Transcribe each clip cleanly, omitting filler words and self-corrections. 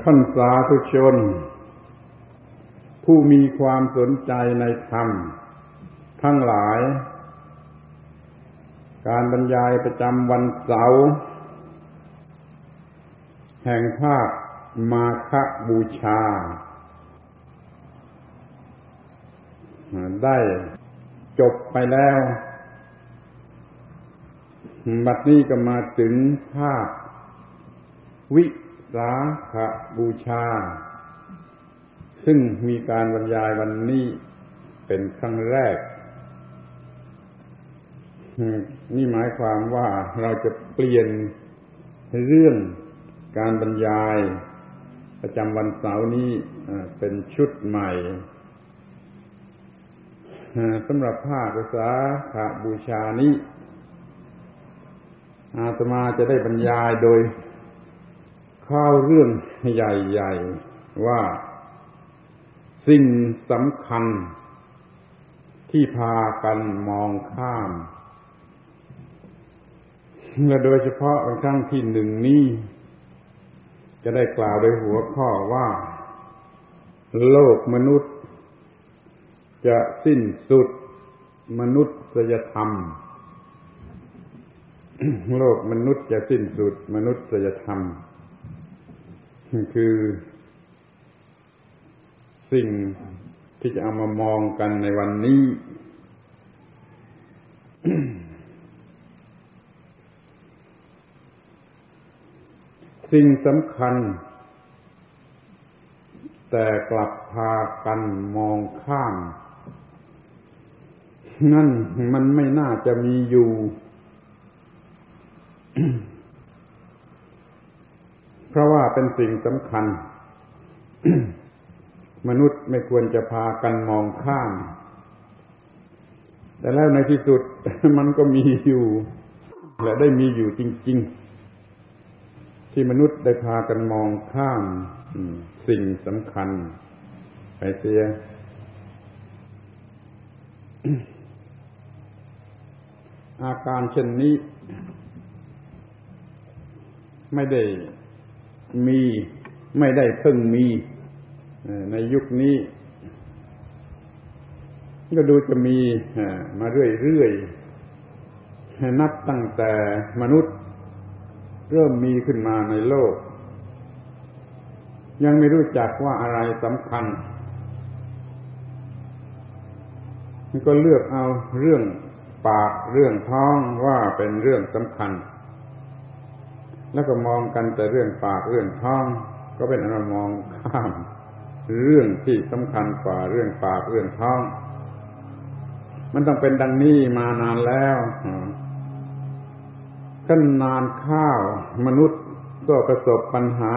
ท่านสาธุชนผู้มีความสนใจในธรรมทั้งหลายการบรรยายประจำวันเสาร์แห่งภาคมาฆบูชาได้จบไปแล้วบัดนี้ก็มาถึงภาควิสาขบูชาซึ่งมีการบรรยายวันนี้เป็นครั้งแรกนี่หมายความว่าเราจะเปลี่ยนเรื่องการบรรยายประจำวันเสาร์นี้เป็นชุดใหม่สำหรับภาควิสาขบูชานี้อาตมาจะได้บรรยายโดยเข้าเรื่องใหญ่ๆว่าสิ่งสำคัญที่พากันมองข้ามและโดยเฉพาะในครั้งที่หนึ่งนี้จะได้กล่าวโดยหัวข้อว่าโลกมนุษย์จะสิ้นสุดมนุษยธรรมโลกมนุษย์จะสิ้นสุดมนุษยธรรมคือสิ่งที่จะเอามามองกันในวันนี้ สิ่งสำคัญแต่กลับพากันมองข้ามนั่นมันไม่น่าจะมีอยู่ เพราะว่าเป็นสิ่งสำคัญ มนุษย์ไม่ควรจะพากันมองข้ามแต่แล้วในที่สุด มันก็มีอยู่และได้มีอยู่จริงๆที่มนุษย์ได้พากันมองข้ามสิ่งสำคัญไปเสีย อาการเช่นนี้ไม่ได้เพิ่งมีในยุคนี้ก็ดูจะมีมาเรื่อยๆนับตั้งแต่มนุษย์เริ่มมีขึ้นมาในโลกยังไม่รู้จักว่าอะไรสำคัญก็เลือกเอาเรื่องปากเรื่องท้องว่าเป็นเรื่องสำคัญแล้วก็มองกันแต่เรื่องปากเรื่องท้องก็เป็นอันมองข้ามเรื่องที่สำคัญกว่าเรื่องปากเรื่องท้องมันต้องเป็นดังนี้มานานแล้วขั้นนานข้าวมนุษย์ก็ประสบปัญหา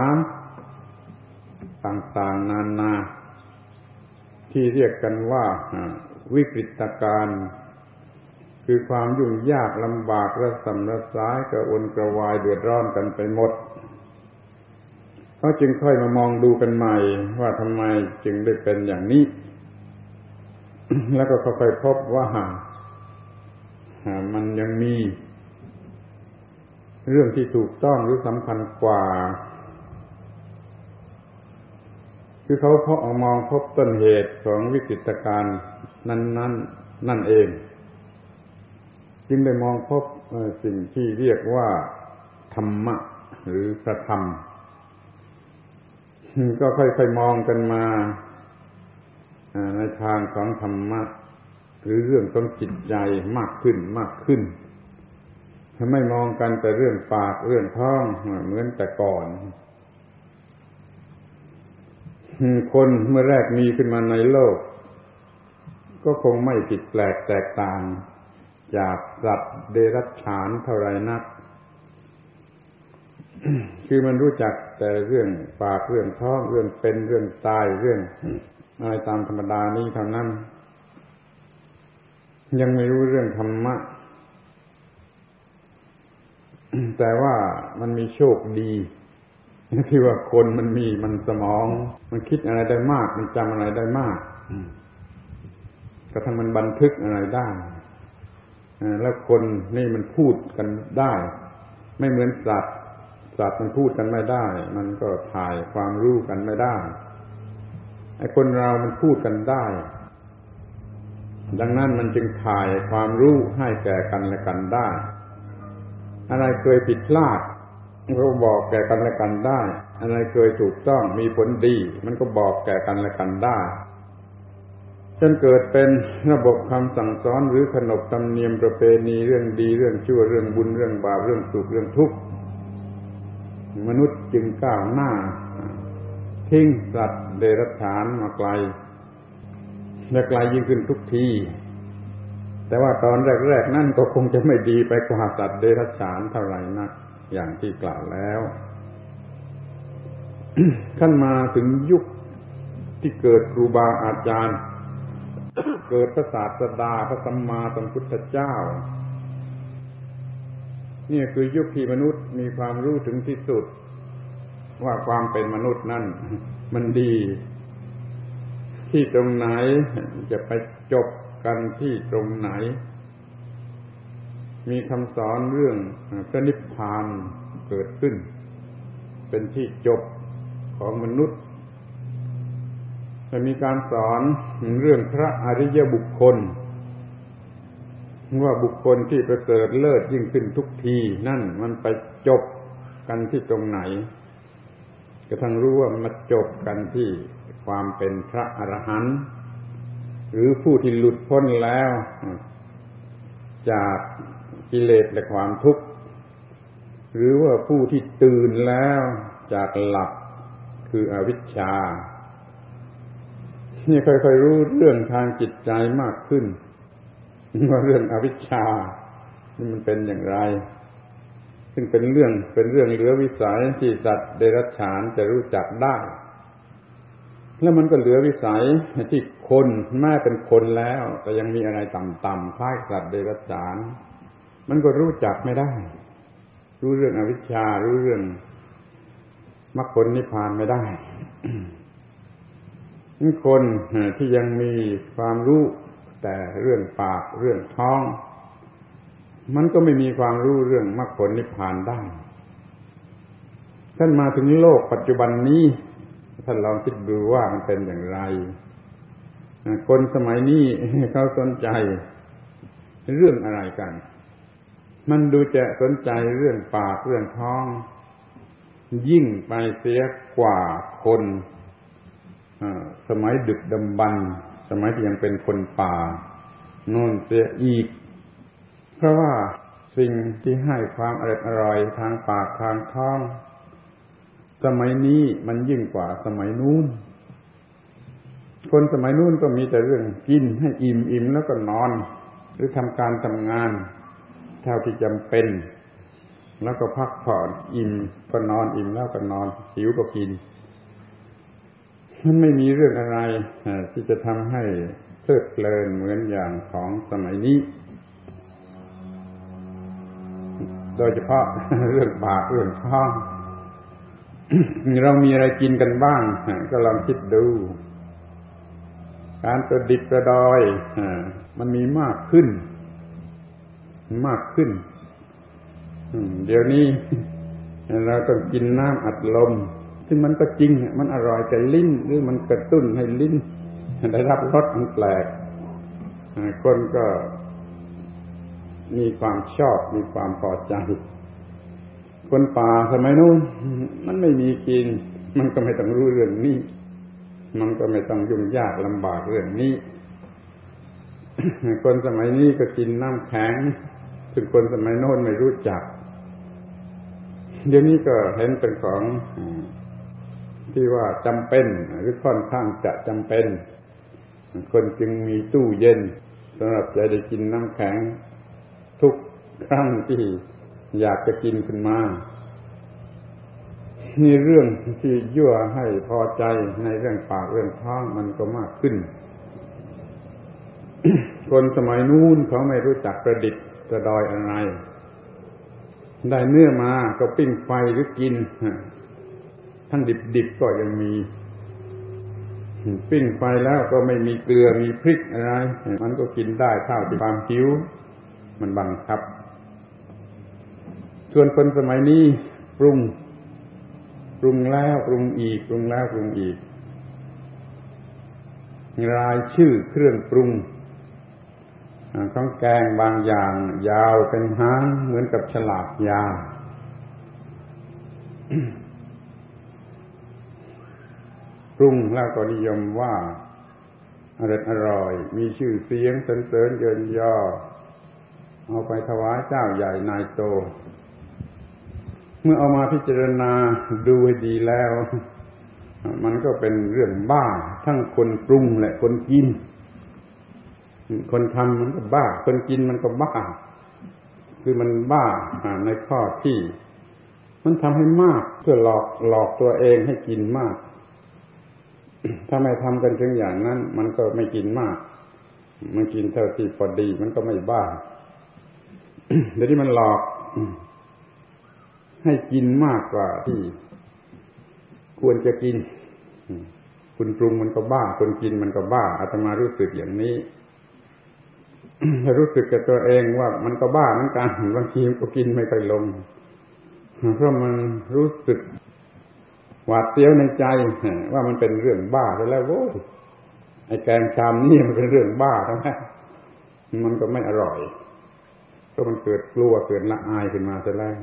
ต่างๆนานาที่เรียกกันว่าวิกฤตการณ์คือความยุ่งยากลำบากระส่ำระสายกระวนกระวายเดือดร้อนกันไปหมดเขาจึงค่อยมามองดูกันใหม่ว่าทำไมจึงได้เป็นอย่างนี้ แล้วก็ค่อยๆพบว่ามันยังมีเรื่องที่ถูกต้องหรือสำคัญกว่าคือเขามองพบต้นเหตุของวิกฤตการณ์นั้นนั่นเองจึงได้มองพบสิ่งที่เรียกว่าธรรมะหรือพระธรรมก็ค่อยๆมองกันมาในทางของธรรมะหรือเรื่องของจิตใจมากขึ้นไม่มองกันแต่เรื่องปากเรื่องท้องเหมือนแต่ก่อนคนเมื่อแรกมีขึ้นมาในโลกก็คงไม่ผิดแปลกแตกต่างจากสัตว์เดรัจฉานเท่าไรนัก คือมันรู้จักแต่เรื่องปากเรื่องท้องเรื่องเป็นเรื่องตายเรื่องอะไรตามธรรมดานี้เท่านั้นยังไม่รู้เรื่องธรรมะ แต่ว่ามันมีโชคดีที่ว่าคนมันสมองมันคิดอะไรได้มากมันจำอะไรได้มากกระทั่งมันบันทึกอะไรได้แล้วคนนี่มันพูดกันได้ไม่เหมือนสัตว์สัตว์มันพูดกันไม่ได้มันก็ถ่ายความรู้กันไม่ได้ไอ้คนเรามันพูดกันได้ดังนั้นมันจึงถ่ายความรู้ให้แก่กันและกันได้อะไรเคยผิดพลาดมันก็บอกแก่กันและกันได้อะไรเคยถูกต้องมีผลดีมันก็บอกแก่กันและกันได้จนเกิดเป็นระบบคำสั่งสอนหรือขนบธรรมเนียมประเพณีเรื่องดีเรื่องชั่วเรื่องบุญเรื่องบาปเรื่องสุขเรื่องทุกข์มนุษย์จึงก้าวหน้าทิ้งสัตว์เดรัจฉานมาไกลและไกลยิ่งขึ้นทุกทีแต่ว่าตอนแรกๆนั่นก็คงจะไม่ดีไปกว่าสัตว์เดรัจฉานเท่าไหร่นักอย่างที่กล่าวแล้ว ขั้นมาถึงยุคที่เกิดครูบาอาจารย์เกิดพระศาสดาพระสัมมาสัมพุทธเจ้านี่คือยุคที่มนุษย์มีความรู้ถึงที่สุดว่าความเป็นมนุษย์นั่นมันดีที่ตรงไหนจะไปจบกันที่ตรงไหนมีคำสอนเรื่องพระนิพพานเกิดขึ้นเป็นที่จบของมนุษย์แต่มีการสอนเรื่องพระอริยบุคคลว่าบุคคลที่ประเสริฐเลิศยิ่งขึ้นทุกทีนั่นมันไปจบกันที่ตรงไหนกระทั่งรู้ว่ามันจบกันที่ความเป็นพระอรหันต์หรือผู้ที่หลุดพ้นแล้วจากกิเลสและความทุกข์หรือว่าผู้ที่ตื่นแล้วจากหลับคืออวิชชานี่ค่อยๆรู้เรื่องทางจิตใจมากขึ้นว่าเรื่องอวิชชานี่มันเป็นอย่างไรซึ่งเป็นเรื่องเหลือวิสัยที่สัตว์เดรัจฉานจะรู้จักได้แล้วมันก็เหลือวิสัยที่คนแม้เป็นคนแล้วแต่ยังมีอะไรต่ำๆคล้ายสัตว์เดรัจฉานมันก็รู้จักไม่ได้รู้เรื่องอวิชชารู้เรื่องมรรคผลนิพพานไม่ได้ คนที่ยังมีความรู้แต่เรื่องปากเรื่องท้องมันก็ไม่มีความรู้เรื่องมรรคผลนิพพานได้ท่านมาถึงโลกปัจจุบันนี้ท่านลองคิดดูว่ามันเป็นอย่างไรคนสมัยนี้เขาสนใจเรื่องอะไรกันมันดูจะสนใจเรื่องปากเรื่องท้องยิ่งไปเสียกว่าคนสมัยดึกดำบรรพ์สมัยที่ยังเป็นคนป่าโน่นเสียอีกเพราะว่าสิ่งที่ให้ความอร่อยทางปากทางท้องสมัยนี้มันยิ่งกว่าสมัยนู้นคนสมัยนู้นก็มีแต่เรื่องกินให้อิ่มแล้วก็นอนหรือทำการทำงานเท่าที่จำเป็นแล้วก็พักผ่อนอิ่มก็นอนอิ่มแล้วก็นอนหิวก็กินมันไม่มีเรื่องอะไรที่จะทำให้เพลิดเพลินเหมือนอย่างของสมัยนี้โดยเฉพาะเรื่องปากเรื่องท้องเรามีอะไรกินกันบ้างก็ลองคิดดูการประดิษฐ์ประดอยมันมีมากขึ้นเดี๋ยวนี้เราต้องกินน้ำอัดลมซึ่งมันก็จริงมันอร่อยแต่ลิ้นหรือมันกระตุ้นให้ลิ้นได้รับรสมันแปลกคนก็มีความชอบมีความพอใจคนป่าสมัยนู้นมันไม่มีกินมันก็ไม่ต้องรู้เรื่องนี้มันก็ไม่ต้องยุ่งยากลำบากเรื่องนี้คนสมัยนี้ก็กินน้ำแข็งซึ่งคนสมัยโน้นไม่รู้จักเดี๋ยวนี้ก็เห็นเป็นของที่ว่าจำเป็นหรือค่อนข้างจะจำเป็นคนจึงมีตู้เย็นสำหรับจะได้กินน้ำแข็งทุกครั้งที่อยากจะกินขึ้นมานี่เรื่องที่ยั่วให้พอใจในเรื่องปากเรื่องท้องมันก็มากขึ้น คนสมัยนู้นเขาไม่รู้จักประดิษฐ์ประดอยอะไรได้เนื้อมาก็ปิ้งไฟหรือกินทั้งดิบๆก็ยังมีปิ้งไฟแล้วก็ไม่มีเกลือมีพริกอะไรมันก็กินได้เท่าที่ความหิวมันบังคับส่วนคนสมัยนี้ปรุงรุงแล้วปรุงอีกปรุงแล้วปรุงอีกรายชื่อเครื่องปรุงของแกงบางอย่างยาวเป็นหางเหมือนกับฉลากยา ปรุงแล้วก็นิยมว่าอร่อยมีชื่อเสียงสรรเสริญเยินยอเอาไปถวายเจ้าใหญ่นายโตเมื่อเอามาพิจารณาดูให้ดีแล้วมันก็เป็นเรื่องบ้าทั้งคนปรุงและคนกินคนทำมันก็บ้าคนกินมันก็บ้าคือมันบ้าในข้อที่มันทำให้มากเพื่อหลอกตัวเองให้กินมากถ้าไม่ทำกันถึงอย่างนั้นมันก็ไม่กินมากมันกินเท่าที่พอดีมันก็ไม่บ้าเดี๋ยวนี้มันหลอกให้กินมากกว่าที่ควรจะกินคุณปรุงมันก็บ้าคนกินมันก็บ้าอาตมารู้สึกอย่างนี้รู้สึกกับตัวเองว่ามันก็บ้าเหมือนกันบางทีก็กินไม่ค่อยลงเพราะมันรู้สึกหวาดเสียวในใจว่ามันเป็นเรื่องบ้าไปแล้วโว้ยไอ้แกงชามนี่มันเป็นเรื่องบ้าทั้งนั้นมันก็ไม่อร่อยก็มันเกิดกลัวเกิดละอายขึ้นมาซะแล้ว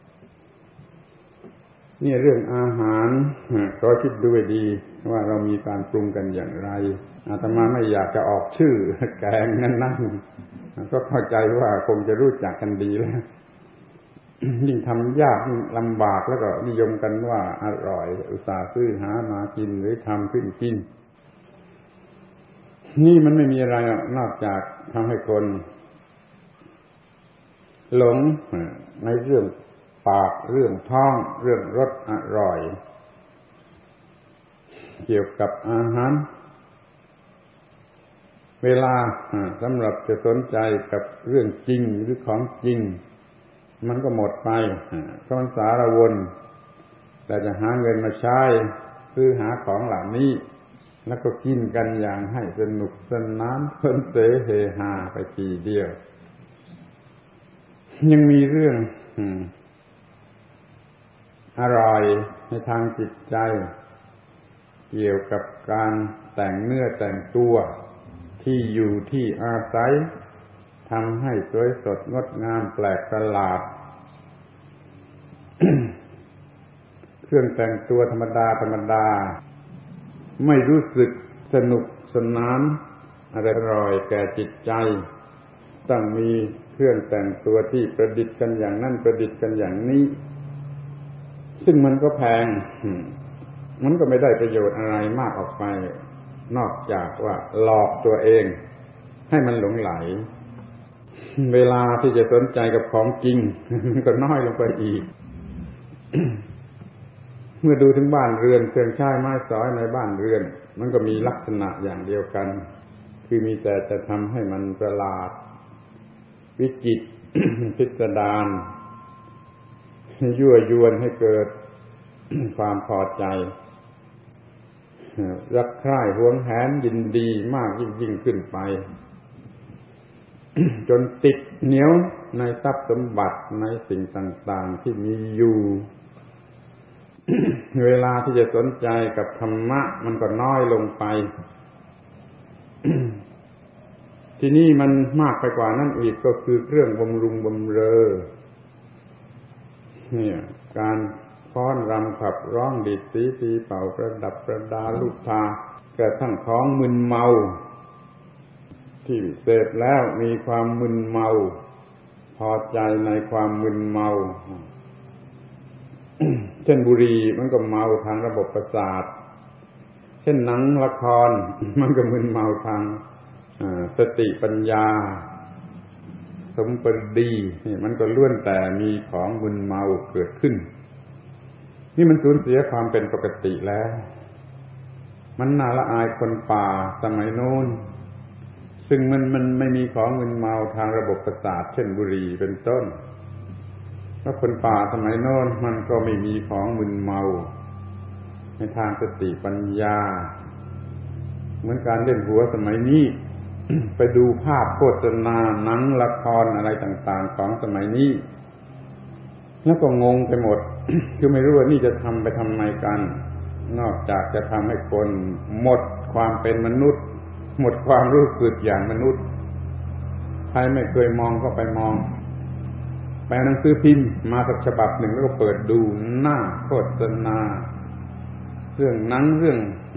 นี่เรื่องอาหารก็คิดดูให้ดีว่าเรามีการปรุงกันอย่างไรอาตมาไม่อยากจะออกชื่อแกงนั่นก็เข้าใจว่าคงจะรู้จักกันดีแล้วยิ่งทำยากยิ่งลำบากแล้วก็นิยมกันว่าอร่อยอุตส่าห์ซื้อหามากินหรือทำขึ้นกินนี่มันไม่มีอะไรนอกจากทำให้คนหลงในเรื่องปากเรื่องท้องเรื่องรสอร่อยเกี่ยวกับอาหารเวลาสำหรับจะสนใจกับเรื่องจริงหรือของจริงมันก็หมดไปก็มันสารวนแต่จะหาเงินมาใช้ซื้อหาของเหล่านี้แล้วก็กินกันอย่างให้สนุกสนานเพลินเสเฮฮาไปทีเดียวยังมีเรื่องอร่อยในทางจิตใจเกี่ยวกับการแต่งเนื้อแต่งตัวที่อยู่ที่อาศัยทำให้สวยสดงดงามแปลกประหลาด เครื่องแต่งตัวธรรมดาไม่รู้สึกสนุกสนานอร่อยแก่จิตใจต้องมีเครื่องแต่งตัวที่ประดิษฐ์กันอย่างนั้นประดิษฐ์กันอย่างนี้ซึ่งมันก็แพงมันก็ไม่ได้ประโยชน์อะไรมากออกไปนอกจากว่าหลอกตัวเองให้มันหลงไหลเวลาที่จะสนใจกับของจริงมันก็น้อยลงไปอีก เมื่อดูถึงบ้านเรือนเครื่องใช้ไม้สอยในบ้านเรือนมันก็มีลักษณะอย่างเดียวกันคือมีแต่จะทำให้มันประหลาดวิจิตร พิสดารยั่วยวนให้เกิด ความพอใจรักใคร่หวงแหนยินดีมากยิ่งขึ้นไป จนติดเหนียวในทรัพย์สมบัติในสิ่งต่างๆที่มีอยู่ เวลาที่จะสนใจกับธรรมะมันก็น้อยลงไป ที่นี่มันมากไปกว่านั้นอีกก็คือเครื่องบำรุงบำเรอเนี่ยการฟ้อนรำขับร้องดีดสีตีเป่าประดับประดาลูกตากระทั่งท้องมึนเมาที่เสพแล้วมีความมึนเมาพอใจในความมึนเมา เช่นบุหรี่มันก็เมาทางระบบประสาทเช่นหนังละครมันก็มึนเมาทางสติปัญญาสมปรีนี่มันก็ล้วนแต่มีของมึนเมาเกิดขึ้นนี่มันสูญเสียความเป็นปกติแล้วมันน่าละอายคนป่าสมัยโน้นซึ่งมันไม่มีของมึนเมาทางระบบประสาทเช่นบุหรี่เป็นต้นแล้วคนป่าสมัยโน้นมันก็ไม่มีของมึนเมาในทางสติปัญญาเหมือนการเล่นหัวสมัยนี้ ไปดูภาพโฆษณาหนังละครอะไรต่างๆของสมัยนี้แล้วก็งงไปหมด คือไม่รู้ว่านี่จะทำไปทำไมกันนอกจากจะทำให้คนหมดความเป็นมนุษย์หมดความรู้สึกอย่างมนุษย์ใครไม่เคยมองก็ไปมองไปหนังสือพิมพ์มาสักฉบับหนึ่งแล้วก็เปิดดูหน้าโฆษณาเรื่องหนังเรื่อง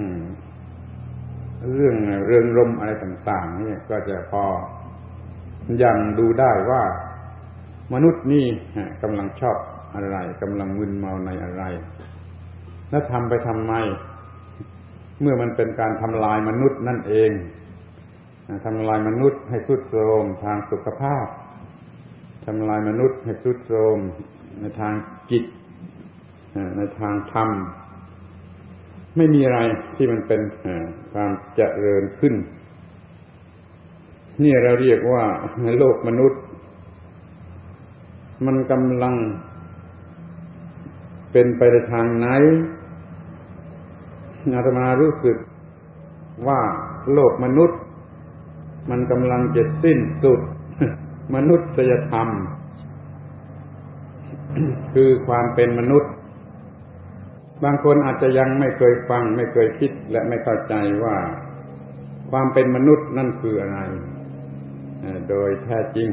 เริงรมย์อะไรต่างๆนี่ก็จะพอยังดูได้ว่ามนุษย์นี่กำลังชอบอะไรกำลังมึนเมาในอะไรแล้วทำไปทำไมเมื่อมันเป็นการทำลายมนุษย์นั่นเองทำลายมนุษย์ให้ทรุดโทรมทางสุขภาพทำลายมนุษย์ให้ทรุดโทรมในทางจิตในทางธรรมไม่มีอะไรที่มันเป็นความเจริญขึ้นนี่เราเรียกว่าโลกมนุษย์มันกำลังเป็นไปในทางไหนอาตมารู้สึกว่าโลกมนุษย์มันกำลังจะสิ้นสุดมนุษยธรรม คือความเป็นมนุษย์บางคนอาจจะยังไม่เคยฟังไม่เคยคิดและไม่เข้าใจว่าความเป็นมนุษย์นั่นคืออะไรโดยแท้จริง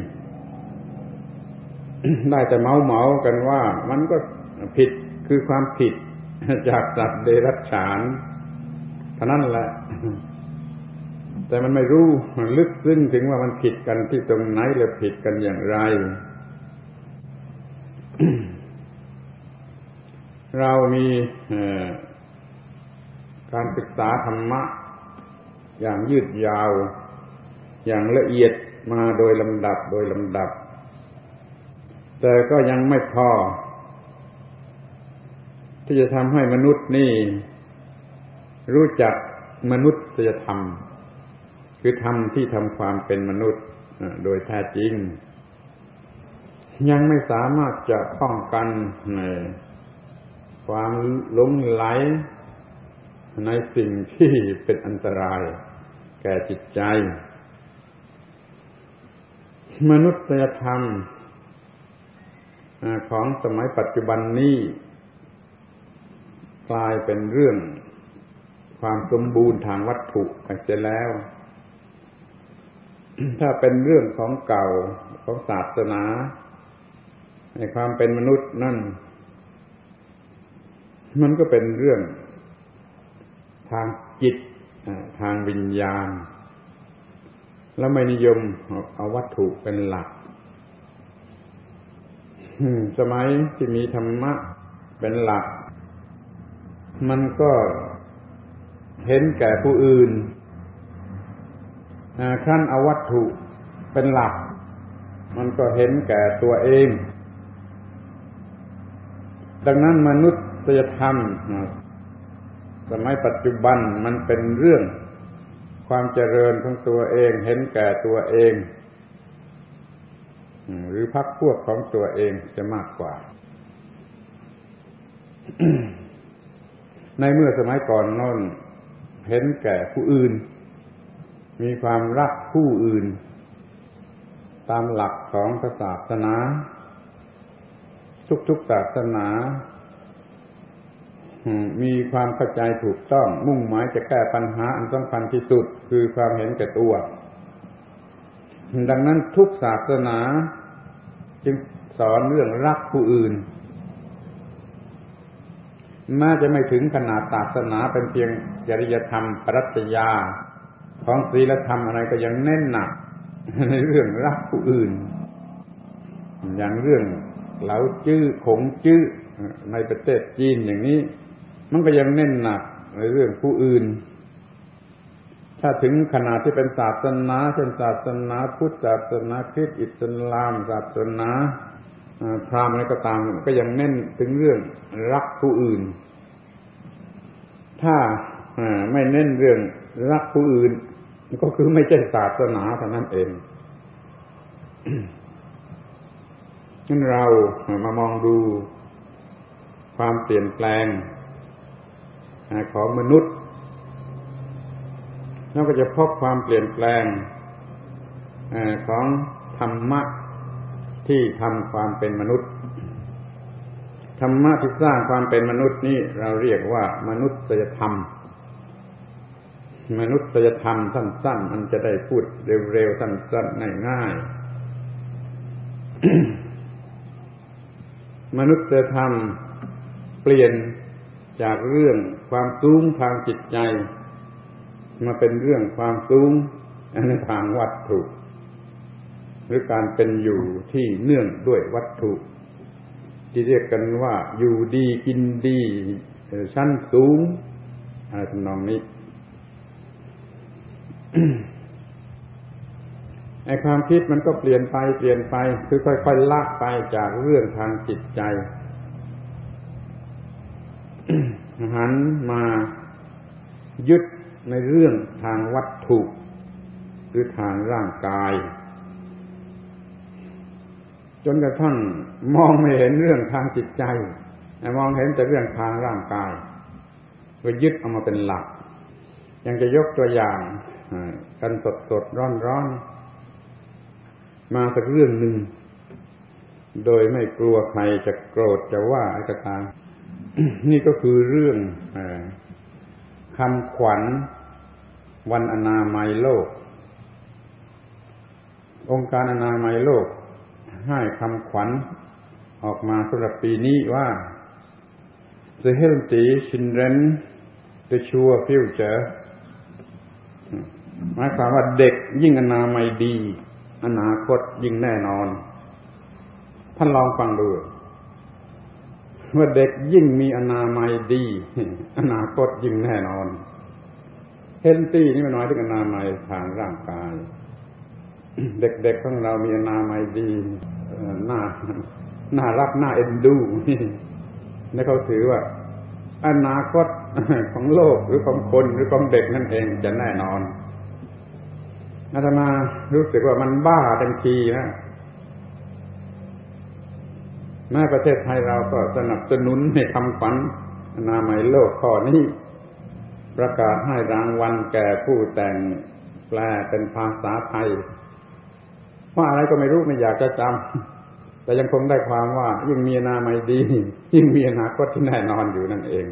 ได้แต่เมากันว่ามันก็ผิดคือความผิดจากสัตว์เดรัจฉานเท่านั้นแหละแต่มันไม่รู้ลึกซึ้งถึงว่ามันผิดกันที่ตรงไหนและผิดกันอย่างไร เรามีการศึกษาธรรมะอย่างยืดยาวอย่างละเอียดมาโดยลำดับแต่ก็ยังไม่พอที่จะทำให้มนุษย์นี่รู้จักมนุษยธรรมคือธรรมที่ทำความเป็นมนุษย์โดยแท้จริงยังไม่สามารถจะป้องกันความหลงไหลในสิ่งที่เป็นอันตรายแก่จิตใจมนุษยธรรมของสมัยปัจจุบันนี้กลายเป็นเรื่องความสมบูรณ์ทางวัตถุไปเสียแล้ว ถ้าเป็นเรื่องของเก่าของศาสนาในความเป็นมนุษย์นั่นมันก็เป็นเรื่องทางจิตทางวิญญาณแล้วไม่นิยมเอาวัตถุเป็นหลักสมัยที่มีธรรมะเป็นหลักมันก็เห็นแก่ผู้อื่นขั้นเอาวัตถุเป็นหลักมันก็เห็นแก่ตัวเองดังนั้นมนุษยธรรมสมัยปัจจุบันมันเป็นเรื่องความเจริญของตัวเองเห็นแก่ตัวเองหรือพรรคพวกของตัวเองจะมากกว่า ในเมื่อสมัยก่อนโน้นเห็นแก่ผู้อื่นมีความรักผู้อื่นตามหลักของศาสนาทุกศาสนามีความเข้าใจถูกต้องมุ่งหมายจะแก้ปัญหาอันสำคัญที่สุดคือความเห็นแก่ตัวดังนั้นทุกศาสนาจึงสอนเรื่องรักผู้อื่นแม้จะไม่ถึงขนาดศาสนาเป็นเพียงจริยธรรมปรัชญาของศีลธรรมอะไรก็ยังเน้นหนักในเรื่องรักผู้อื่นอย่างเรื่องเหลาจื้อขงจื้อในประเทศจีนอย่างนี้มันก็ยังเน้นหนักในเรื่องผู้อื่นถ้าถึงขนาดที่เป็นศาสนาเช่นศาสนาพุทธศาสนาคริสต์อิสลามศาสนาพราหมณ์อะไรก็ตามก็ยังเน้นถึงเรื่องรักผู้อื่นถ้าไม่เน้นเรื่องรักผู้อื่นก็คือไม่ใช่ศาสนาเท่านั้นเองงั้นเรามามองดูความเปลี่ยนแปลงของมนุษย์เราก็จะพบความเปลี่ยนแปลงของธรรมะที่ทำความเป็นมนุษย์ธรรมะที่สร้างความเป็นมนุษย์นี่เราเรียกว่ามนุษยธรรมมนุษยธรรมสั้นๆมันจะได้พูดเร็วๆสั้นๆง่ายๆ มนุษยธรรมเปลี่ยนจากเรื่องความสูงทางจิตใจมาเป็นเรื่องความสูงในทางวัตถุหรือการเป็นอยู่ที่เนื่องด้วยวัตถุที่เรียกกันว่าอยู่ดีกินดีชั้นสูงอะไรทำนองนี้ ไอ้ความคิดมันก็เปลี่ยนไปคือค่อยๆละไปจากเรื่องทางจิตใจ หันมายึดในเรื่องทางวัตถุหรือทางร่างกายจนกระทั่งมองไม่เห็นเรื่องทางจิตใจมองเห็นแต่เรื่องทางร่างกายก็ยึดเอามาเป็นหลักยังจะยกตัวอย่างกันสดๆร้อนๆมาสักเรื่องหนึ่งโดยไม่กลัวใครจะโกรธจะว่าอะไรก็ตาม นี่ก็คือเรื่องคำขวัญวันอนามัยโลกองค์การอนามัยโลกให้คำขวัญออกมาสำหรับปีนี้ว่า The healthy children the sure future หมายความว่าเด็กยิ่งอนามัยดีอนาคตยิ่งแน่นอนท่านลองฟังดูว่าเด็กยิ่งมีอนามัยดีอนาคตยิ่งแน่นอนเฮลตี้นี่มันหมายถึงอนามัยทางร่างกายเด็กๆของเรามีอนามัยดีน่ารักน่าเอ็นดูนี่เขาถือว่าอนาคตของโลกหรือของคนหรือของเด็กนั่นเองจะแน่นอนอาตมารู้สึกว่ามันบ้าเต็มทีนะแม้ประเทศไทยเราก็สนับสนุนให้คำขวัญอนามัยโลกข้อนี้ประกาศให้รางวัลแก่ผู้แต่งแปลเป็นภาษาไทยว่าอะไรก็ไม่รู้ไม่อยากจะจำแต่ยังคงได้ความว่ายิ่งมีอนามัยดียิ่งมีอนาคตที่แน่นอนอยู่นั่นเอง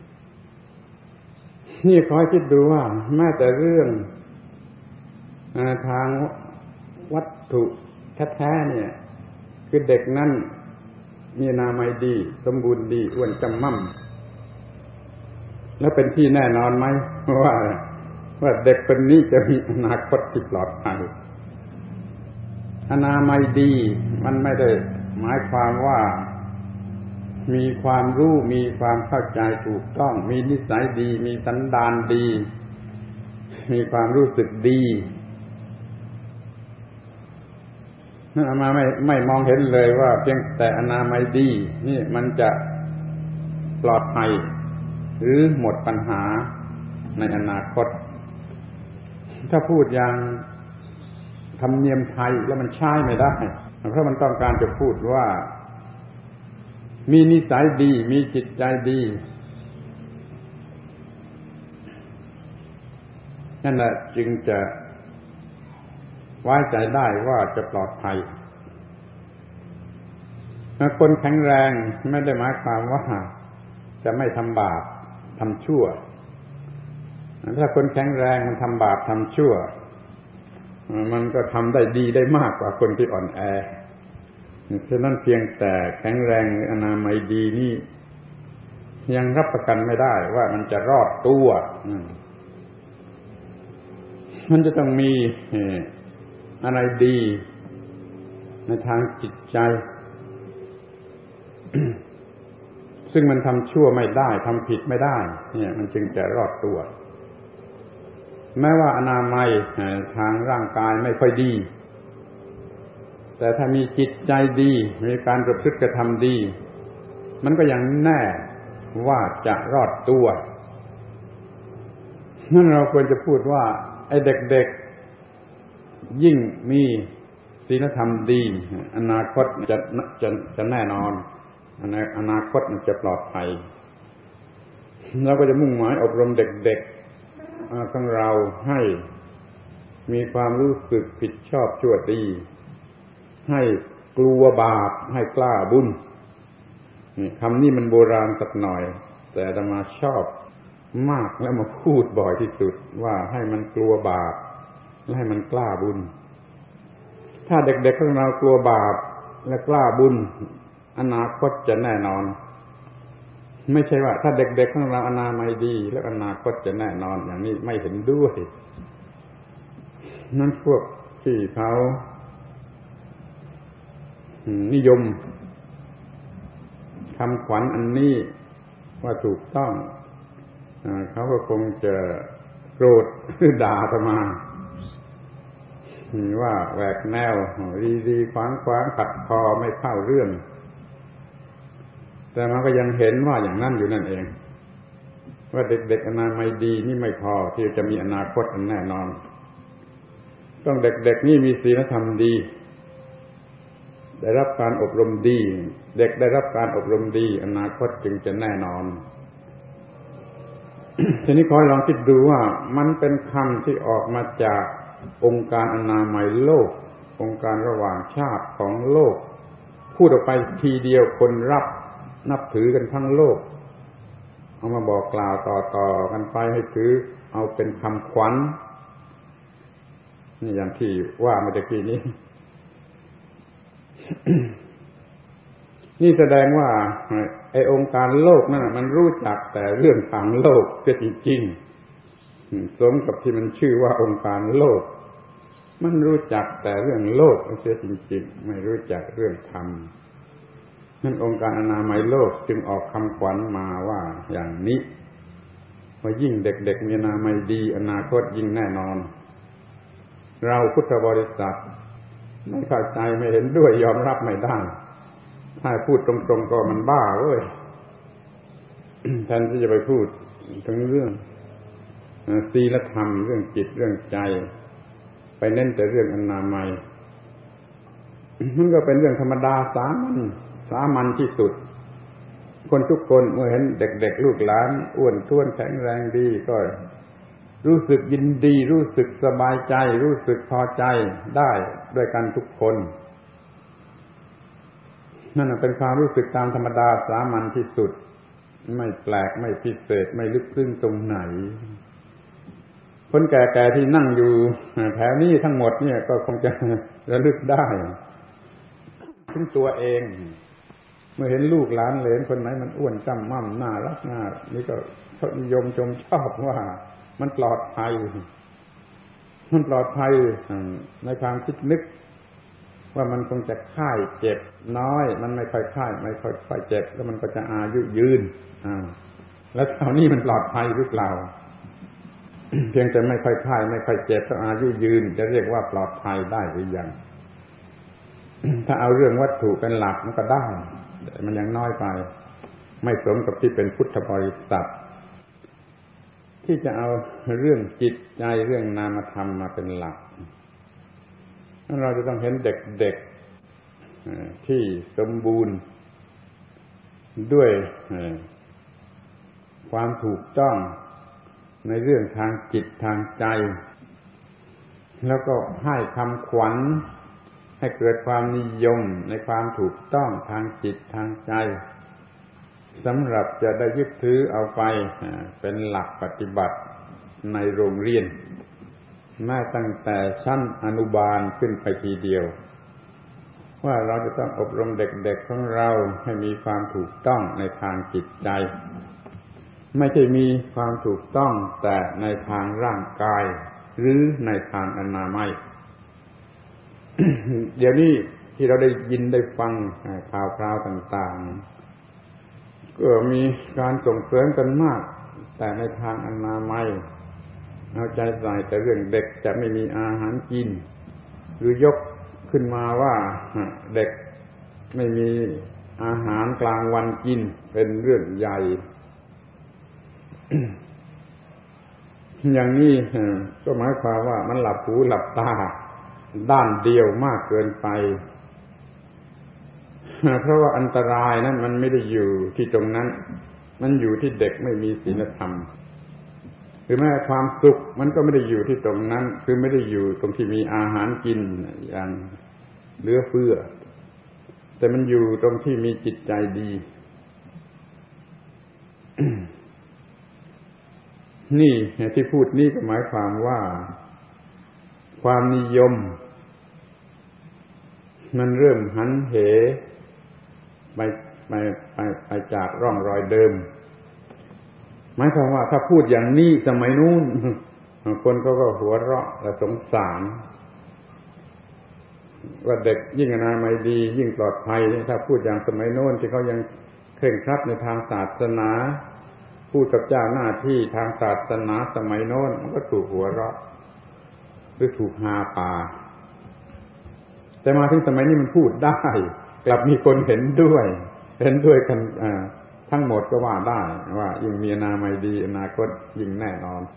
นี่ขอให้คิดดูว่าแม้แต่เรื่องทางวัตถุแท้ๆเนี่ยคือเด็กนั้นมีอนามัยดีสมบูรณ์ดีอ้วนจำม่ำแล้วเป็นที่แน่นอนไหมว่าเด็กคนนี้จะมีอนาคตที่ปลอดภัยอนามัยดีมันไม่ได้หมายความว่ามีความรู้มีความเข้าใจถูกต้องมีนิสัยดีมีสันดานดีมีความรู้สึกดีอามาไม่มองเห็นเลยว่าเพียงแต่อนามัยดีนี่มันจะปลอดภัยหรือหมดปัญหาในอนาคตถ้าพูดอย่างธรรมเนียมไทยแล้วมันใช้ไม่ได้เพราะมันต้องการจะพูดว่ามีนิสัยดีมีจิตใจดีนั่นแหละจึงจะไว้ใจได้ว่าจะปลอดภัยคนแข็งแรงไม่ได้หมายความว่าจะไม่ทำบาปทำชั่วถ้าคนแข็งแรงมันทำบาปทำชั่วมันก็ทำได้ดีได้มากกว่าคนที่อ่อนแอฉะนั้นเพียงแต่แข็งแรงอนามัยดีนี่ยังรับประกันไม่ได้ว่ามันจะรอดตัวมันจะต้องมีอะไรดีในทางจิตใจ ซึ่งมันทำชั่วไม่ได้ทำผิดไม่ได้เนี่ยมันจึงจะรอดตัวแม้ว่าอนามัยทางร่างกายไม่ค่อยดีแต่ถ้ามีจิตใจดีมีการประพฤติกระทำดีมันก็ยังแน่ว่าจะรอดตัวนั่นเราควรจะพูดว่าไอ้เด็กๆยิ่งมีศีลธรรมดีอนาคตจะแน่นอนอนาคตมันจะปลอดภัยเราก็จะมุ่งหมายอบรมเด็กๆของเราให้มีความรู้สึกผิดชอบชั่วดีให้กลัวบาปให้กล้าบุญคำนี้มันโบราณสักหน่อยแต่อาตมาชอบมากแล้วมาพูดบ่อยที่สุดว่าให้มันกลัวบาปและให้มันกล้าบุญถ้าเด็กๆของเรากลัวบาปและกล้าบุญอนาคตจะแน่นอนไม่ใช่ว่าถ้าเด็กๆของเราอนามัยดีแล้วอนาคตจะแน่นอนอย่างนี้ไม่เห็นด้วยนั้นพวกที่เขานิยมคำขวัญอันนี้ว่าถูกต้องเขาก็คงจะโกรธหรือด่าอาตมาว่าแหวกแนวดีๆขวางขัดคอไม่เข้าเรื่องแต่มันก็ยังเห็นว่าอย่างนั้นอยู่นั่นเองว่าเด็กๆอนามัยดีนี่ไม่พอที่จะมีอนาคตอันแน่นอนต้องเด็กๆนี่มีศีลธรรมดีได้รับการอบรมดีเด็กได้รับการอบรมดีอนาคตจึงจะแน่นอน ทีนี้ขอลองคิดดูว่ามันเป็นคำที่ออกมาจากองค์การอนามัยโลกองค์การระหว่างชาติของโลกพูดออกไปทีเดียวคนรับนับถือกันทั้งโลกเอามาบอกกล่าวต่อกันไปให้ถือเอาเป็นคำขวัญนี่อย่างที่ว่าเมื่อกี้นี้ นี่แสดงว่าไอ้องค์การโลกนั่นมันรู้จักแต่เรื่องทางโลกเสียจริงๆสมกับที่มันชื่อว่าองค์การโลกมันรู้จักแต่เรื่องโลกเสียจริงๆไม่รู้จักเรื่องธรรมนั่นองค์การอนามัยโลกจึงออกคำขวัญมาว่าอย่างนี้ว่ายิ่งเด็กๆมีอนามัยดีอนาคตยิ่งแน่นอนเราพุทธบริษัทไม่เข้าใจไม่เห็นด้วยยอมรับไม่ได้ถ้าพูดตรงๆก็มันบ้าเว้ยแทนที่จะไปพูดถึงเรื่องศีลธรรมเรื่องจิตเรื่องใจไปเน้นแต่เรื่องอนามัยมันก็เป็นเรื่องธรรมดาสามัญที่สุดคนทุกคนเมื่อเห็นเด็กๆลูกหลานอ้วนท้วนแข็งแรงดีก็รู้สึกยินดีรู้สึกสบายใจรู้สึกพอใจได้ด้วยกันทุกคนนั่นเป็นความรู้สึกตามธรรมดาสามัญที่สุดไม่แปลกไม่พิเศษไม่ลึกซึ้งตรงไหนคนแก่ๆที่นั่งอยู่แถวนี้ทั้งหมดเนี่ยก็คงจะระลึกได้ถึงตัวเองเมื่อเห็นลูกหลานเหลนคนไหนมันอ้วนจ้ำม่ำน่ารักน่านี่ก็เขานิยมชมชอบว่ามันปลอดภัยในความคิดนึกว่ามันคงจะค่ายเจ็บน้อยมันไม่ค่อยค่ายไม่ค่อยเจ็บแล้วมันก็จะอายุยืนแล้วคราวนี้มันปลอดภัยหรือเปล่า เพียงแต่ไม่ค่อยค่ายไม่ค่อยเจ็บก็อายุยืนจะเรียกว่าปลอดภัยได้หรือยัง ถ้าเอาเรื่องวัตถุเป็นหลักมันก็ได้แต่มันยังน้อยไปไม่สมกับที่เป็นพุทธบริษัทที่จะเอาเรื่องจิตใจเรื่องนามธรรมมาเป็นหลักเราจะต้องเห็นเด็กๆที่สมบูรณ์ด้วยความถูกต้องในเรื่องทางจิตทางใจแล้วก็ให้คำขวัญให้เกิดความนิยมในความถูกต้องทางจิตทางใจสำหรับจะได้ยึดถือเอาไปเป็นหลักปฏิบัติในโรงเรียนแม้ตั้งแต่ชั้นอนุบาลขึ้นไปทีเดียวว่าเราจะต้องอบรมเด็กๆของเราให้มีความถูกต้องในทางจิตใจไม่ใช่มีความถูกต้องแต่ในทางร่างกายหรือในทางอนามัย เดี๋ยวนี้ที่เราได้ยินได้ฟังข่าวคราวต่างๆก็มีการส่งเสริมกันมากแต่ในทางอนามัยเอาใจใส่แต่เรื่องเด็กจะไม่มีอาหารกินหรือยกขึ้นมาว่าเด็กไม่มีอาหารกลางวันกินเป็นเรื่องใหญ่ อย่างนี้ก็หมายความว่ามันหลับหูหลับตาด้านเดียวมากเกินไปเพราะว่าอันตรายนั้นมันไม่ได้อยู่ที่ตรงนั้นมันอยู่ที่เด็กไม่มีศีลธรรมหรือแม้ความสุขมันก็ไม่ได้อยู่ที่ตรงนั้นคือไม่ได้อยู่ตรงที่มีอาหารกินอย่างเหลือเฟือแต่มันอยู่ตรงที่มีจิตใจดีนี่ที่พูดนี่ก็หมายความว่าความนิยมมันเริ่มหันเหไปจากร่องรอยเดิมหมายความว่าถ้าพูดอย่างนี้สมัยนู้นคนก็หัวเราะและสงสารว่าเด็กยิ่งอนามัยดียิ่งปลอดภัยถ้าพูดอย่างสมัยโน้นที่เขายังเคร่งครัดในทางศาสนาพูดกับเจ้าหน้าที่ทางศาสนาสมัยโน้นมันก็ถูกหัวเราะหรือถูกฮาปาแต่มาถึงสมัยนี้มันพูดได้กลับมีคนเห็นด้วยกันทั้งหมดก็ว่าได้ว่ายิ่งมีอนามัยดีอนาคตยิ่งแน่นอน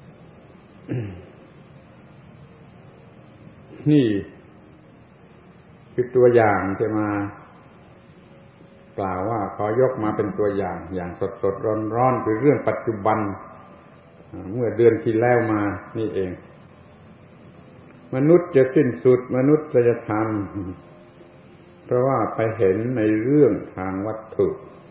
นี่คือตัวอย่างจะมากล่าวว่าขอยกมาเป็นตัวอย่างสดๆร้อนๆคือเรื่องปัจจุบันเมื่อเดือนที่แล้วมานี่เองมนุษย์จะสิ้นสุดมนุษยธรรมเพราะว่าไปเห็นในเรื่องทางวัตถุ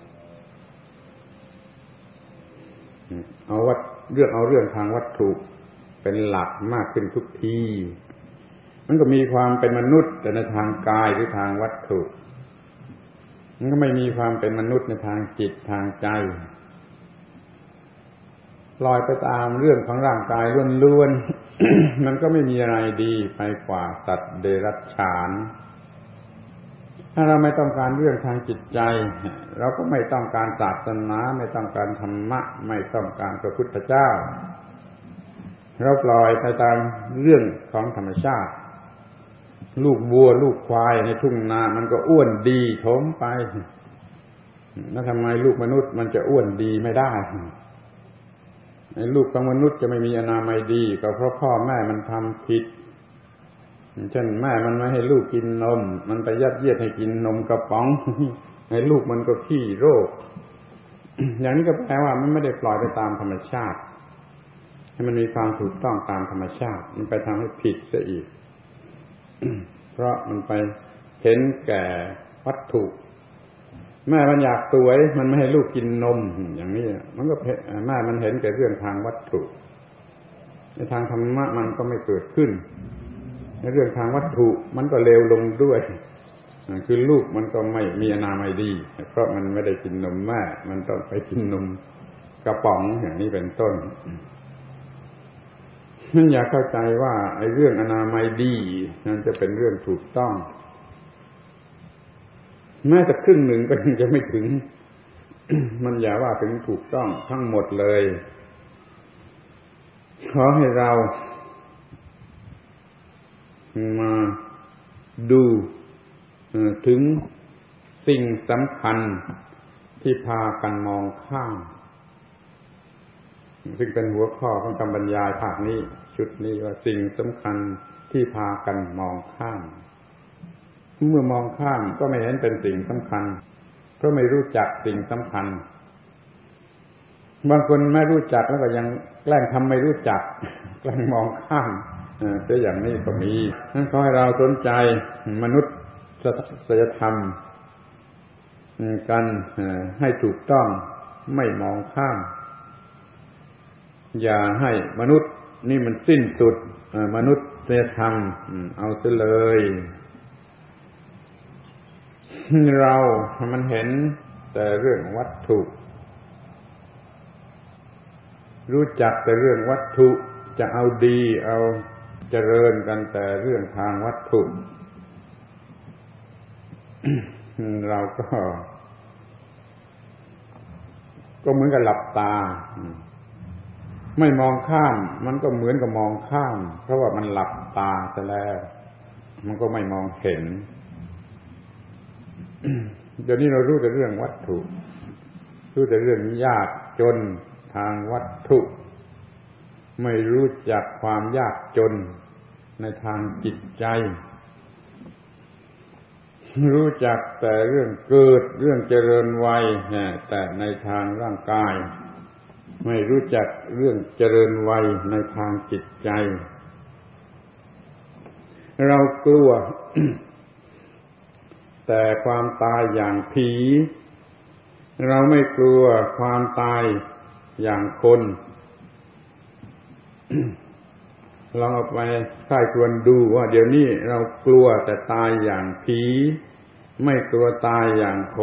เอาเรื่องทางวัตถุเป็นหลักมากขึ้นทุกทีมันก็มีความเป็นมนุษย์แต่ในทางกายหรือทางวัตถุมันก็ไม่มีความเป็นมนุษย์ในทางจิตทางใจลอยไปตามเรื่องของร่างกายล้วนๆ มันก็ไม่มีอะไรดีไปกว่าสัตว์เดรัจฉานถ้าเราไม่ต้องการเรื่องทางจิตใจเราก็ไม่ต้องการศาสนาไม่ต้องการธรรมะไม่ต้องการพระพุทธเจ้าเราปล่อยไปตามเรื่องของธรรมชาติลูกวัวลูกควายในทุ่งนามันก็อ้วนดีถมไปแล้วทำไมลูกมนุษย์มันจะอ้วนดีไม่ได้ไอ้ลูกของมนุษย์จะไม่มีอนามัยดีก็เพราะพ่อแม่มันทำผิดเช่นแม่มันไม่ให้ลูกกินนมมันไปยัดเยียดให้กินนมกระป๋องให้ลูกมันก็ขี้โรคอย่างนี้ก็แปลว่ามันไม่ได้ปล่อยไปตามธรรมชาติให้มันมีความถูกต้องตามธรรมชาติมันไปทำให้ผิดซะอีกเพราะมันไปเห็นแก่วัตถุแม่มันอยากสวยมันไม่ให้ลูกกินนมอย่างนี้มันก็แม่มันเห็นแก่เรื่องทางวัตถุในทางธรรมะมันก็ไม่เกิดขึ้นในเรื่องทางวัตถุมันก็เลวลงด้วยคือลูกมันก็ไม่มีอนามัยดีเพราะมันไม่ได้กินนมแม่มันต้องไปกินนมกระป๋องอย่างนี้เป็นต้นนั่นอยากเข้าใจว่าไอ้เรื่องอนามัยดีนั่นจะเป็นเรื่องถูกต้องแม้แต่ครึ่งหนึ่งก็ยังจะไม่ถึง มันอย่าว่าถึงถูกต้องทั้งหมดเลยขอให้เรามาดูถึงสิ่งสำคัญที่พากันมองข้ามซึ่งเป็นหัวข้อของคำบรรยายภาคนี้ชุดนี้ว่าสิ่งสำคัญที่พากันมองข้ามเมื่อมองข้ามก็ไม่เห็นเป็นสิ่งสำคัญเพราะไม่รู้จักสิ่งสำคัญบางคนไม่รู้จักแล้วก็ยังแกล้งทำไม่รู้จักแกล้งมองข้ามแต่อย่างนี้ก็มีนั้นขอให้เราสนใจมนุษยธรรมกันให้ถูกต้องไม่มองข้ามอย่าให้มนุษย์นี่มันสิ้นสุดมนุษยธรรมเอาซะเลยเรามันเห็นแต่เรื่องวัตถุรู้จักแต่เรื่องวัตถุจะเอาดีเอาเจริญกันแต่เรื่องทางวัตถุ เราก็เหมือนกับหลับตาไม่มองข้ามมันก็เหมือนกับมองข้ามเพราะว่ามันหลับตาซะแล้วมันก็ไม่มองเห็น เดี๋ยวนี้เรารู้แต่เรื่องวัตถุรู้แต่เรื่องยากจนทางวัตถุไม่รู้จักความยากจนในทางจิตใจรู้จักแต่เรื่องเกิดเรื่องเจริญวัยแต่ในทางร่างกายไม่รู้จักเรื่องเจริญวัยในทางจิตใจเรากลัว แต่ความตายอย่างผีเราไม่กลัวความตายอย่างคนลองเอาไปใคร่ครวญดูว่าเดี๋ยวนี้เรากลัวแต่ตายอย่างผีไม่กลัวตายอย่างคน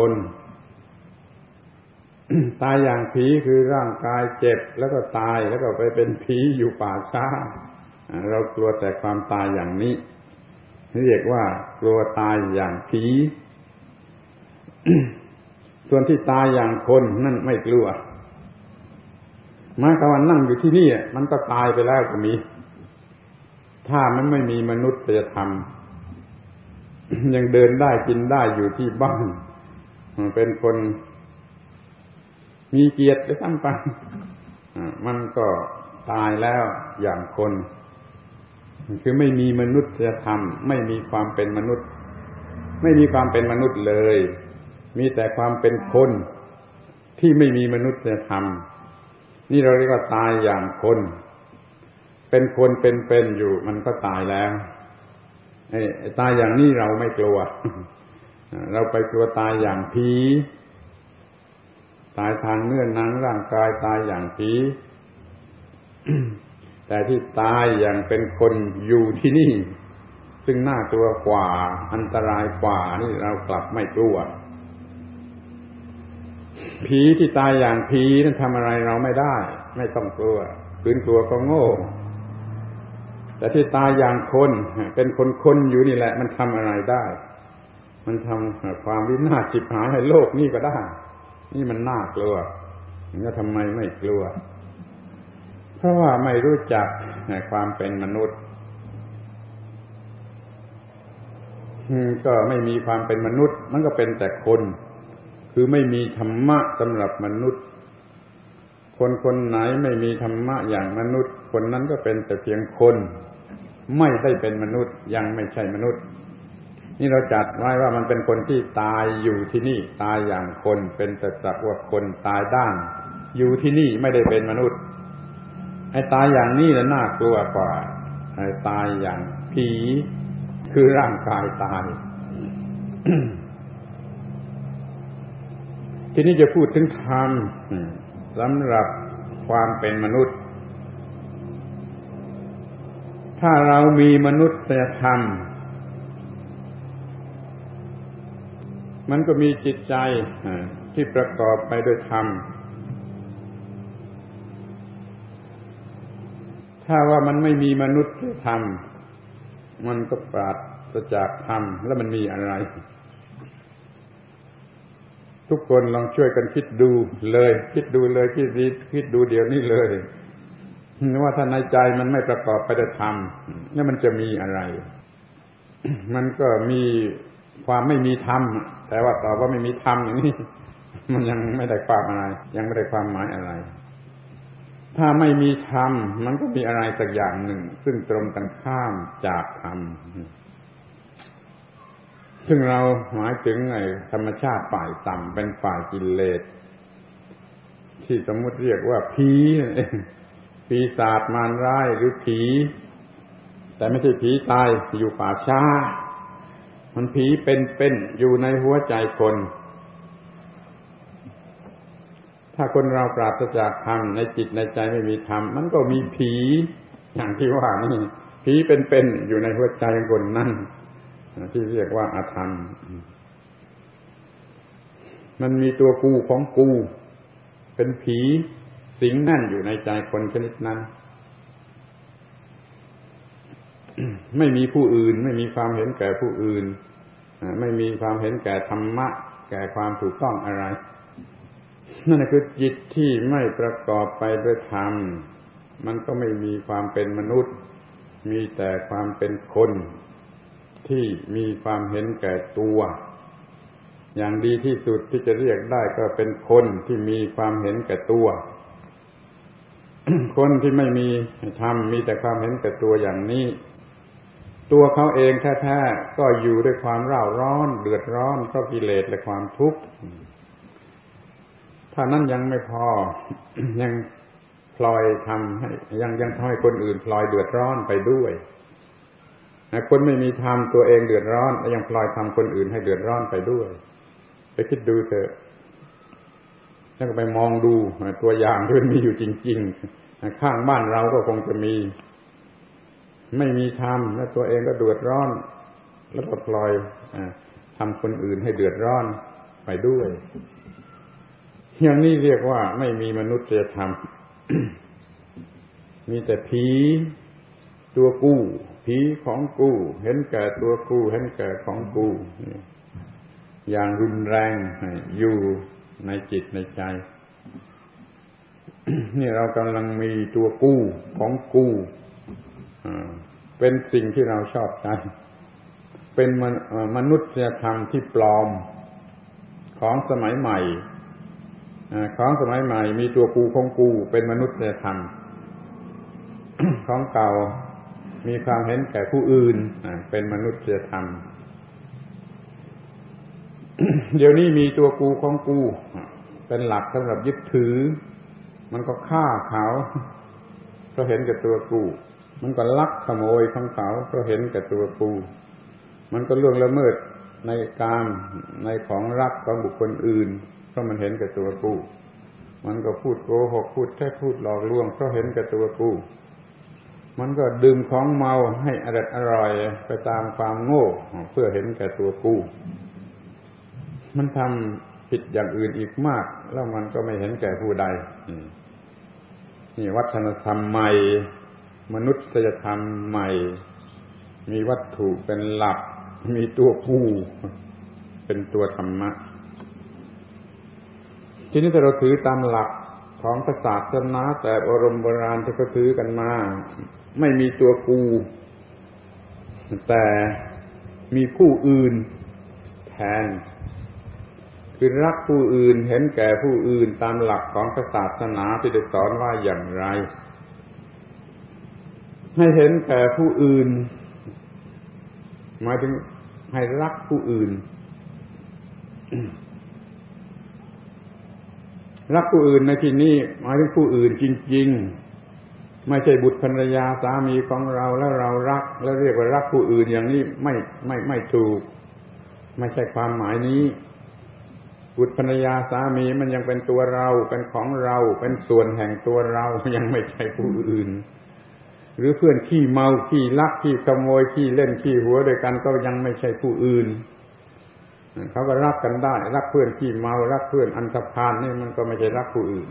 ตายอย่างผีคือร่างกายเจ็บแล้วก็ตายแล้วก็ไปเป็นผีอยู่ป่าช้าเรากลัวแต่ความตายอย่างนี้เรียกว่ากลัวตายอย่างผี ส่วนที่ตายอย่างคนนั่นไม่กลัวหมายความว่านั่งอยู่ที่นี่มันก็ตายไปแล้วก็มีถ้ามันไม่มีมนุษย์จะทำยังเดินได้กินได้อยู่ที่บ้านเป็นคนมีเกียรติไปซ้ำไปมันก็ตายแล้วอย่างคนคือไม่มีมนุษยธรรมไม่มีความเป็นมนุษย์ไม่มีความเป็นมนุษย์เลยมีแต่ความเป็นคนที่ไม่มีมนุษยธรรมนี่เราเรียกว่าตายอย่างคนเป็นคนเป็นอยู่มันก็ตายแล้วตายอย่างนี้เราไม่กลัวเราไปกลัวตายอย่างผีตายทางเนื้อหนังร่างกายตายอย่างผี แต่ที่ตายอย่างเป็นคนอยู่ที่นี่ซึ่งน่ากลัวกว่าอันตรายกว่านี่เรากลับไม่กลัวผีที่ตายอย่างผีนั้นทำอะไรเราไม่ได้ไม่ต้องกลัวคืนกลัวก็โง่แต่ที่ตายอย่างคนเป็นคนอยู่นี่แหละมันทำอะไรได้มันทำความวินาศฉิบหายให้โลกนี่ก็ได้นี่มันน่ากลัวแล้วทำไมไม่กลัวเพราะว่าไม่รู้จักในความเป็นมนุษย์ก็ไม่มีความเป็นมนุษย์มันก็เป็นแต่คนคือไม่มีธรรมะสำหรับมนุษย์คนไหนไม่มีธรรมะอย่างมนุษย์คนนั้นก็เป็นแต่เพียงคนไม่ได้เป็นมนุษย์ยังไม่ใช่มนุษย์นี่เราจัดไว้ว่ามันเป็นคนที่ตายอยู่ที่นี่ตายอย่างคนเป็นแต่สักว่าคนตายด้านอยู่ที่นี่ไม่ได้เป็นมนุษย์ไอ้ตายอย่างนี้น่ะน่ากลัวกว่าไอ้ตายอย่างผีคือร่างกายตาย ทีนี้จะพูดถึงธรรมสำหรับความเป็นมนุษย์ถ้าเรามีมนุษยธรรมมันก็มีจิตใจที่ประกอบไปด้วยธรรมถ้าว่ามันไม่มีมนุษยธรรมมันก็ปราศจากธรรมแล้วมันมีอะไรทุกคนลองช่วยกันคิดดูเลยคิดดูเดี๋ยวนี้เลยว่าถ้าในใจมันไม่ประกอบไปด้วยธรรมแล้วมันจะมีอะไร มันก็มีความไม่มีธรรมแต่ว่าตอบว่าไม่มีธรรมอย่างนี้มันยังไม่ได้ความอะไรยังไม่ได้ความหมายอะไรถ้าไม่มีธรรมมันก็มีอะไรสักอย่างหนึ่งซึ่งตรงกันข้ามจากธรรมซึ่งเราหมายถึงไอ้ธรรมชาติฝ่ายต่ำเป็นฝ่ายกิเลสที่สมมุติเรียกว่าผีนั่นเองปีศาจมารร้ายหรือผีแต่ไม่ใช่ผีตายอยู่ป่าช้ามันผีเป็นอยู่ในหัวใจคนถ้าคนเราปราศจากธรรมในจิตในใจไม่มีธรรมมันก็มีผีอย่างที่ว่านี่ผีเป็นอยู่ในหัวใจของคนนั่นที่เรียกว่าอธรรมมันมีตัวกูของกูเป็นผีสิงแน่นอยู่ในใจคนชนิดนั้น ไม่มีผู้อื่นไม่มีความเห็นแก่ผู้อื่นไม่มีความเห็นแก่ธรรมะแก่ความถูกต้องอะไรนั่นคือจิตที่ไม่ประกอบไปด้วยธรรมมันก็ไม่มีความเป็นมนุษย์มีแต่ความเป็นคนที่มีความเห็นแก่ตัวอย่างดีที่สุดที่จะเรียกได้ก็เป็นคนที่มีความเห็นแก่ตัว คนที่ไม่มีธรรมมีแต่ความเห็นแก่ตัวอย่างนี้ตัวเขาเองแท้ๆก็อยู่ด้วยความเร่าร้อนเดือดร้อนเพราะกิเลสและความทุกข์ถ้านั้นยังไม่พอ ยังพลอยทำให้ยังทำให้คนอื่นพลอยเดือดร้อนไปด้วยคนไม่มีธรรมตัวเองเดือดร้อนแล้วยังพลอยทำคนอื่นให้เดือดร้อนไปด้วยไปคิดดูเถอะแล้วก็ไปมองดูตัวอย่างที่มันมีอยู่จริงข้างบ้านเราก็คงจะมีไม่มีธรรมแล้วตัวเองก็เดือดร้อนแล้วก็ปล่อยทำคนอื่นให้เดือดร้อนไปด้วยอย่างนี้เรียกว่าไม่มีมนุษยธรรม มีแต่ผีตัวกู้ผีของกู้เห็นแก่ตัวกู้เห็นแก่ของกู้อย่างรุนแรงอยู่ในจิตในใจ นี่เรากำลังมีตัวกู้ของกู้เป็นสิ่งที่เราชอบใจเป็นมนุษยธรรมที่ปลอมของสมัยใหม่ของสมัยใหม่มีตัวกูของกูเป็นมนุษยธรรม ของเก่ามีความเห็นแก่ผู้อื่นเป็นมนุษยธรรม เดี๋ยวนี้มีตัวกูของกูเป็นหลักสำหรับยึดถือมันก็ฆ่าเขาเพราะเห็นแก่ตัวกูมันก็ลักขโมยของเขาเพราะเห็นแก่ตัวกูมันก็ล่วงละเมิดในกามในของรักของบุคคลอื่นเพราะมันเห็นแก่ตัวกูมันก็พูดโกหกพูดแท้พูดหลอกลวงเพราะเห็นแก่ตัวกูมันก็ดื่มของเมาให้อร่อยไปตามความโง่เพื่อเห็นแก่ตัวกูมันทำผิดอย่างอื่นอีกมากแล้วมันก็ไม่เห็นแก่ผู้ใดนี่วัฒนธรรมใหม่มนุษยธรรมใหม่มีวัตถุเป็นหลักมีตัวกู้เป็นตัวธรรมะทีนี้ถ้าเราถือตามหลักของศาสนาแต่โบราณที่เขาถือกันมาไม่มีตัวกู้แต่มีผู้อื่นแทนคือรักผู้อื่นเห็นแก่ผู้อื่นตามหลักของศาสนาที่ได้สอนว่าอย่างไรให้เห็นแก่ผู้อื่นหมายถึงให้รักผู้อื่น รักผู้อื่นในที่นี้หมายถึงผู้อื่นจริงๆไม่ใช่บุตรภรรยาสามีของเราแล้วเรารักแล้วเรียกว่ารักผู้อื่นอย่างนี้ไม่ถูกไม่ใช่ความหมายนี้บุตรภรรยาสามีมันยังเป็นตัวเราเป็นของเราเป็นส่วนแห่งตัวเรายังไม่ใช่ผู้อื่นหรือเพื่อนขี้เมาขี้ลักขี้ขโมยขี้เล่นขี้หัวด้วยกันก็ยังไม่ใช่ผู้อื่นเขาก็รักกันได้รักเพื่อนขี้เมารักเพื่อนอันธพาลนี่มันก็ไม่ใช่รักผู้อื่น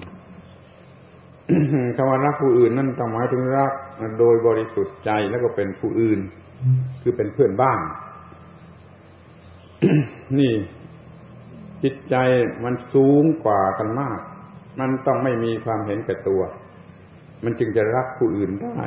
คำว่ารักผู้อื่นนั่นต้องหมายถึงรักโดยบริสุทธิ์ใจแล้วก็เป็นผู้อื่นคือเป็นเพื่อนบ้าน นี่จิตใจมันสูงกว่ากันมากมันต้องไม่มีความเห็นแก่ตัวมันจึงจะรักผู้อื่นได้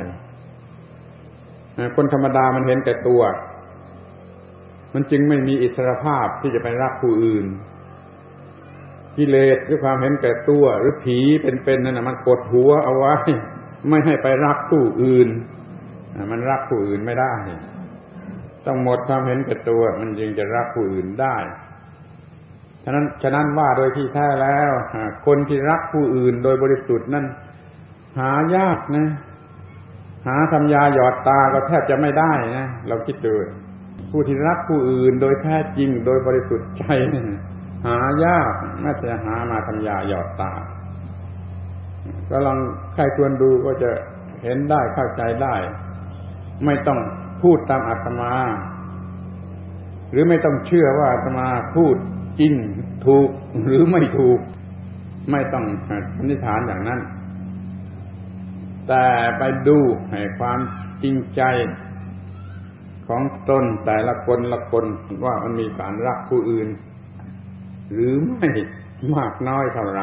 คนธรรมดามันเห็นแก่ตัวมันจึงไม่มีอิสรภาพที่จะไปรักผู้อื่นกิเลสหรือความเห็นแก่ตัวหรือผีเป็นๆนั่นน่ะมันกดหัวเอาไว้ไม่ให้ไปรักผู้อื่นมันรักผู้อื่นไม่ได้ต้องหมดความเห็นแก่ตัวมันจึงจะรักผู้อื่นได้ฉะนั้นว่าโดยที่แท้แล้วคนที่รักผู้อื่นโดยบริสุทธิ์นั่นหายากนะหาทำยาหยอดตาก็แทบจะไม่ได้นะเราคิดดูผู้ที่รักผู้อื่นโดยแท้จริงโดยบริสุทธิ์ใจหายากแม้จะหามาทำยาหยอดตาก็ลองใครควรดูก็จะเห็นได้เข้าใจได้ไม่ต้องพูดตามอาตมาหรือไม่ต้องเชื่อว่าอาตมาพูดจริงถูกหรือไม่ถูกไม่ต้องสันนิษฐานอย่างนั้นแต่ไปดูให้ความจริงใจของตนแต่ละคนละคนว่ามันมีการรักผู้อื่นหรือไม่มากน้อยเท่าไร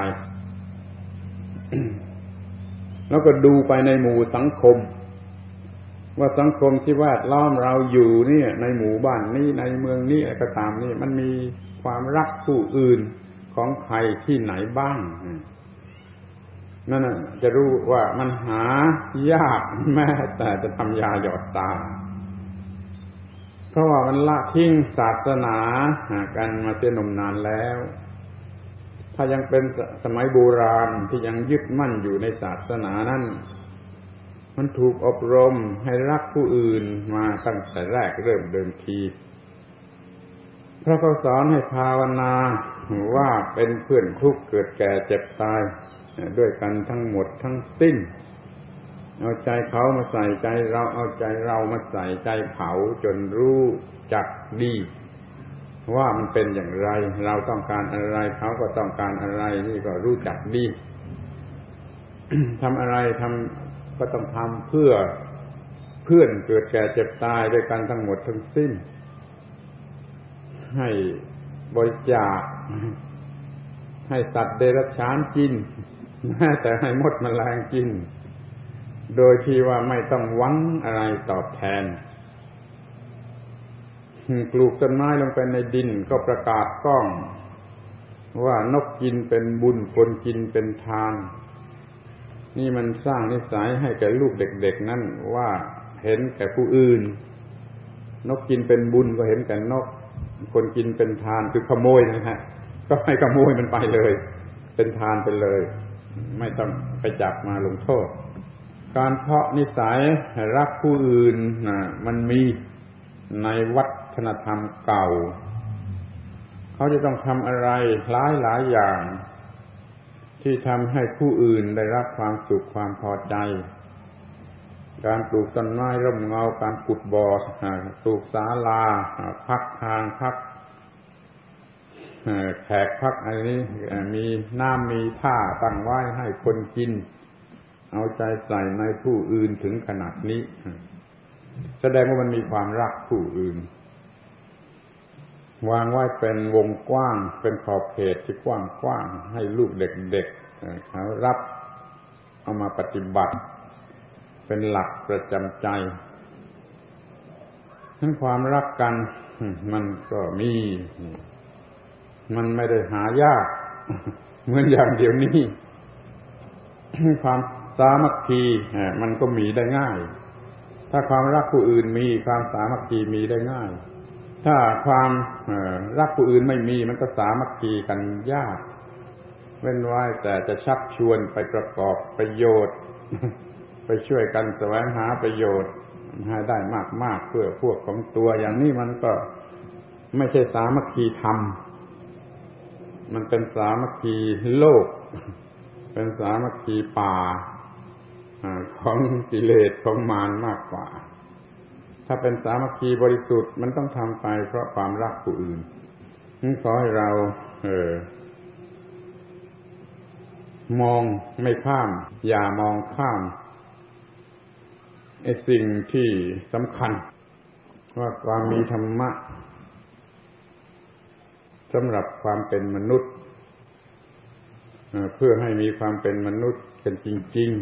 แล้วก็ดูไปในหมู่สังคมว่าสังคมที่แวดล้อมเราอยู่เนี่ยในหมู่บ้านนี้ในเมืองนี้อะไรก็ตามนี่มันมีความรักผู้อื่นของใครที่ไหนบ้างนั่นน่ะจะรู้ว่ามันหายากแม้แต่จะทำยาหยอดตาเพราะว่ามันละทิ้งศาสนากันมาเสียนมนานแล้วถ้ายังเป็นสมัยโบราณที่ยังยึดมั่นอยู่ในศาสนานั้นมันถูกอบรมให้รักผู้อื่นมาตั้งแต่แรกเริ่มเดิมทีเพราะเขาสอนให้ภาวนาว่าเป็นเพื่อนทุกข์เกิดแก่เจ็บตายด้วยกันทั้งหมดทั้งสิ้นเอาใจเขามาใส่ใจเราเอาใจเรามาใส่ใจเขาจนรู้จักดีว่ามันเป็นอย่างไรเราต้องการอะไรเขาก็ต้องการอะไรนี่ก็รู้จักดี ทำอะไรทำก็ต้องทำเพื่อเพื่อนเกิดแก่เจ็บตายด้วยกันทั้งหมดทั้งสิ้นให้บริจาคให้สัตว์เดรัจฉานกินแม้แต่ให้มดแมลงกินโดยที่ว่าไม่ต้องหวังอะไรตอบแทนปลูกต้นไม้ลงไปในดินก็ประกาศก้องว่านกกินเป็นบุญคนกินเป็นทานนี่มันสร้างนิสัยให้แก่ลูกเด็กๆนั่นว่าเห็นแก่ผู้อื่นนกกินเป็นบุญก็เห็นแก่นกคนกินเป็นทานคือขโมยนะฮะก็ให้ขโมยมันไปเลยเป็นทานไปเลยไม่ต้องไปจับมาลงโทษการเพาะนิสัยรักผู้อื่นมันมีในวัฒนธรรมเก่าเขาจะต้องทำอะไรหลายอย่างที่ทำให้ผู้อื่นได้รับความสุขความพอใจการปลูกต้นไม้ร่มเงาการขุดบ่อปลูกศาลาพักทางพักแขกพักอะไรนี้มีน้ำมีท่าตั้งไว้ให้คนกินเอาใจใส่ในผู้อื่นถึงขนาดนี้แสดงว่ามันมีความรักผู้อื่นวางไว้เป็นวงกว้างเป็นขอบเขตที่กว้างๆให้ลูกเด็กๆเขารับเอามาปฏิบัติเป็นหลักประจำใจทั้งความรักกันมันก็มีมันไม่ได้หายากเหมือนอย่างเดี๋ยวนี้ความสามัคคีมันก็มีได้ง่ายถ้าความรักผู้อื่นมีความสามัคคีมีได้ง่ายถ้าความรักผู้อื่นไม่มีมันก็สามัคคีกันยากเว้นไว้แต่จะชักชวนไปประกอบประโยชน์ไปช่วยกันแสวงหาประโยชน์ให้ได้มากๆเพื่อพวกของตัวอย่างนี้มันก็ไม่ใช่สามัคคีธรรมมันเป็นสามัคคีโลกเป็นสามัคคีป่าของกิเลสของมารมากกว่าถ้าเป็นสามัคคีบริสุทธิ์มันต้องทำไปเพราะความรักผู้อื่นขอให้เรามองไม่ข้ามอย่ามองข้ามไอ้สิ่งที่สำคัญว่าความมีธรรมะสำหรับความเป็นมนุษย์เพื่อให้มีความเป็นมนุษย์กันจริง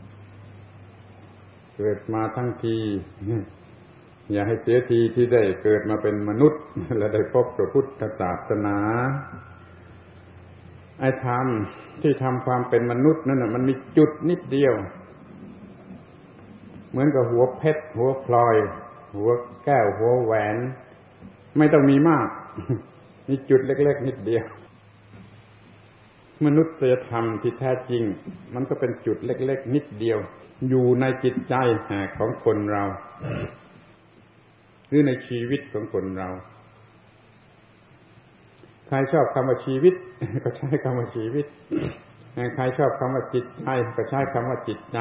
ๆเกิดมาทั้งทีอย่าให้เสียทีที่ได้เกิดมาเป็นมนุษย์และได้พบพระพุทธศาสนาไอ้ธรรมที่ทำความเป็นมนุษย์นั่นน่ะมันมีจุดนิดเดียวเหมือนกับหัวเพชรหัวพลอยหัวแก้วหัวแหวนไม่ต้องมีมากมีจุดเล็กๆนิดเดียวมนุษยธรรมที่แท้จริงมันก็เป็นจุดเล็กๆนิดเดียวอยู่ในจิตใจของคนเราหรือในชีวิตของคนเราใครชอบคำว่าชีวิตก็ใช้คำว่าชีวิตใครชอบคำว่าจิตใจก็ใช้คำว่าจิตใจ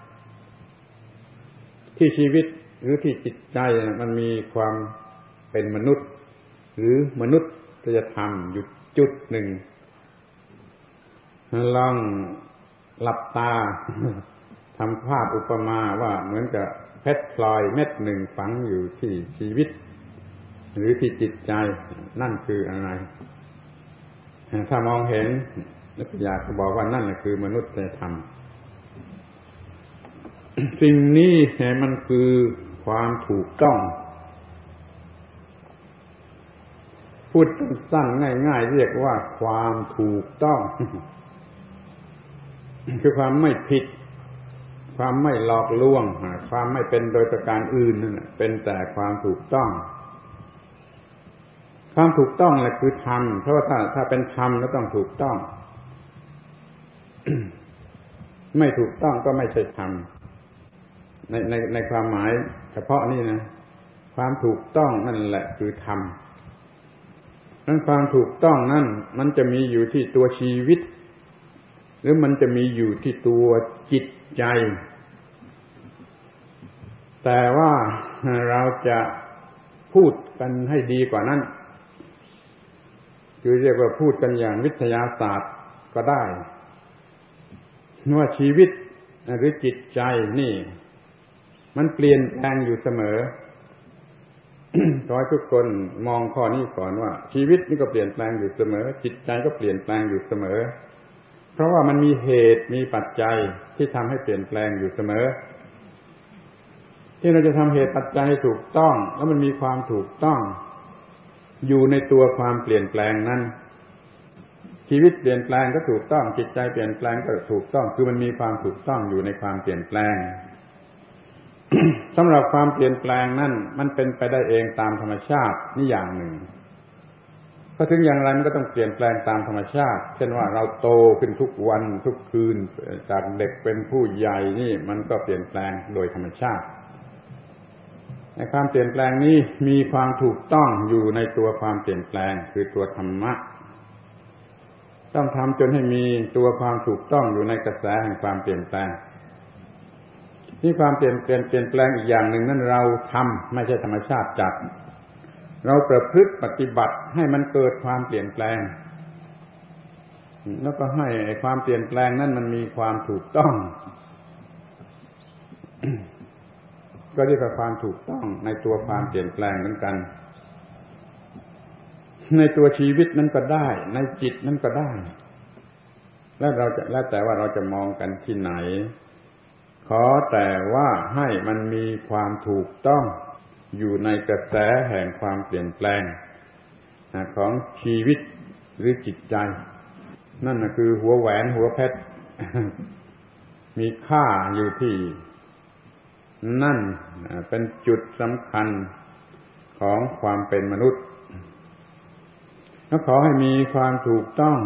ที่ชีวิตหรือที่จิตใจมันมีความเป็นมนุษย์หรือมนุษยธรรมอยู่จุดหนึ่งลองหลับตาทำภาพอุปมาว่าเหมือนกับเพชรพลอยเม็ดหนึ่งฝังอยู่ที่ชีวิตหรือที่จิตใจนั่นคืออะไรถ้ามองเห็นนักปรัชญาก็บอกว่านั่นแหละคือมนุษยธรรมสิ่งนี้มันคือความถูกต้องพูดสั้นง่ายๆเรียกว่าความถูกต้องคือความไม่ผิดความไม่หลอกลวงความไม่เป็นโดยประการอื่นนั่นเป็นแต่ความถูกต้องความถูกต้องแหละคือธรรมเพราะว่าถ้าเป็นธรรมแล้วต้องถูกต้อง ไม่ถูกต้องก็ไม่ใช่ธรรมในความหมายเฉพาะนี่นะความถูกต้องนั่นแหละคือธรรมนั้นความถูกต้องนั่นมันจะมีอยู่ที่ตัวชีวิตหรือมันจะมีอยู่ที่ตัวจิตใจแต่ว่าเราจะพูดกันให้ดีกว่านั้นคือเรียกว่าพูดกันอย่างวิทยาศาสตร์ก็ได้ว่าชีวิตหรือจิตใจนี่มันเปลี่ยนแปลงอยู่เสมอ ขอให้ทุกคนมองข้อนี้ก่อนว่าชีวิตนี่ก็เปลี่ยนแปลงอยู่เสมอจิตใจก็เปลี่ยนแปลงอยู่เสมอเพราะว่ามันมีเหตุมีปัจจัยที่ทำให้เปลี่ยนแปลงอยู่เสมอที่เราจะทำเหตุปัจจัยให้ถูกต้องแล้วมันมีความถูกต้องอยู่ในตัวความเปลี่ยนแปลงนั้นชีวิตเปลี่ยนแปลงก็ถูกต้องจิตใจเปลี่ยนแปลงก็ถูกต้องคือมันมีความถูกต้องอยู่ในความเปลี่ยนแปลง สำหรับความเปลี่ยนแปลงนั้นมันเป็นไปได้เองตามธรรมชาตินี่อย่างหนึ่งก็ถึงอย่างไรมันก็ต้องเปลี่ยนแปลงตามธรรมชาติเช่นว่าเราโตขึ้นทุกวันทุกคืนจากเด็กเป็นผู้ใหญ่นี่มันก็เปลี่ยนแปลงโดยธรรมชาติในความเปลี่ยนแปลงนี้มีความถูกต้องอยู่ในตัวความเปลี่ยนแปลงคือตัวธรรมะต้องทำจนให้มีตัวความถูกต้องอยู่ในกระแสแห่งความเปลี่ยนแปลงนี่ความเปลี่ยนแปลงอีกอย่างหนึ่งนั่นเราทำไม่ใช่ธรรมชาติจัดเราประพฤติปฏิบัติให้มันเกิดความเปลี่ยนแปลงแล้วก็ให้ความเปลี่ยนแปลงนั้นมันมีความถูกต้อง ก็เรียกว่าความถูกต้องในตัวความเปลี่ยนแปลงเหมือนกันในตัวชีวิตนั้นก็ได้ในจิตนั้นก็ได้แล้วแต่ว่าเราจะมองกันที่ไหนขอแต่ว่าให้มันมีความถูกต้องอยู่ในกระแสแห่งความเปลี่ยนแปลงของชีวิตหรือจิตใจนั่นคือหัวแหวนหัวเพชร มีค่าอยู่ที่นั่นเป็นจุดสำคัญของความเป็นมนุษย์แล้วขอให้มีความถูกต้อง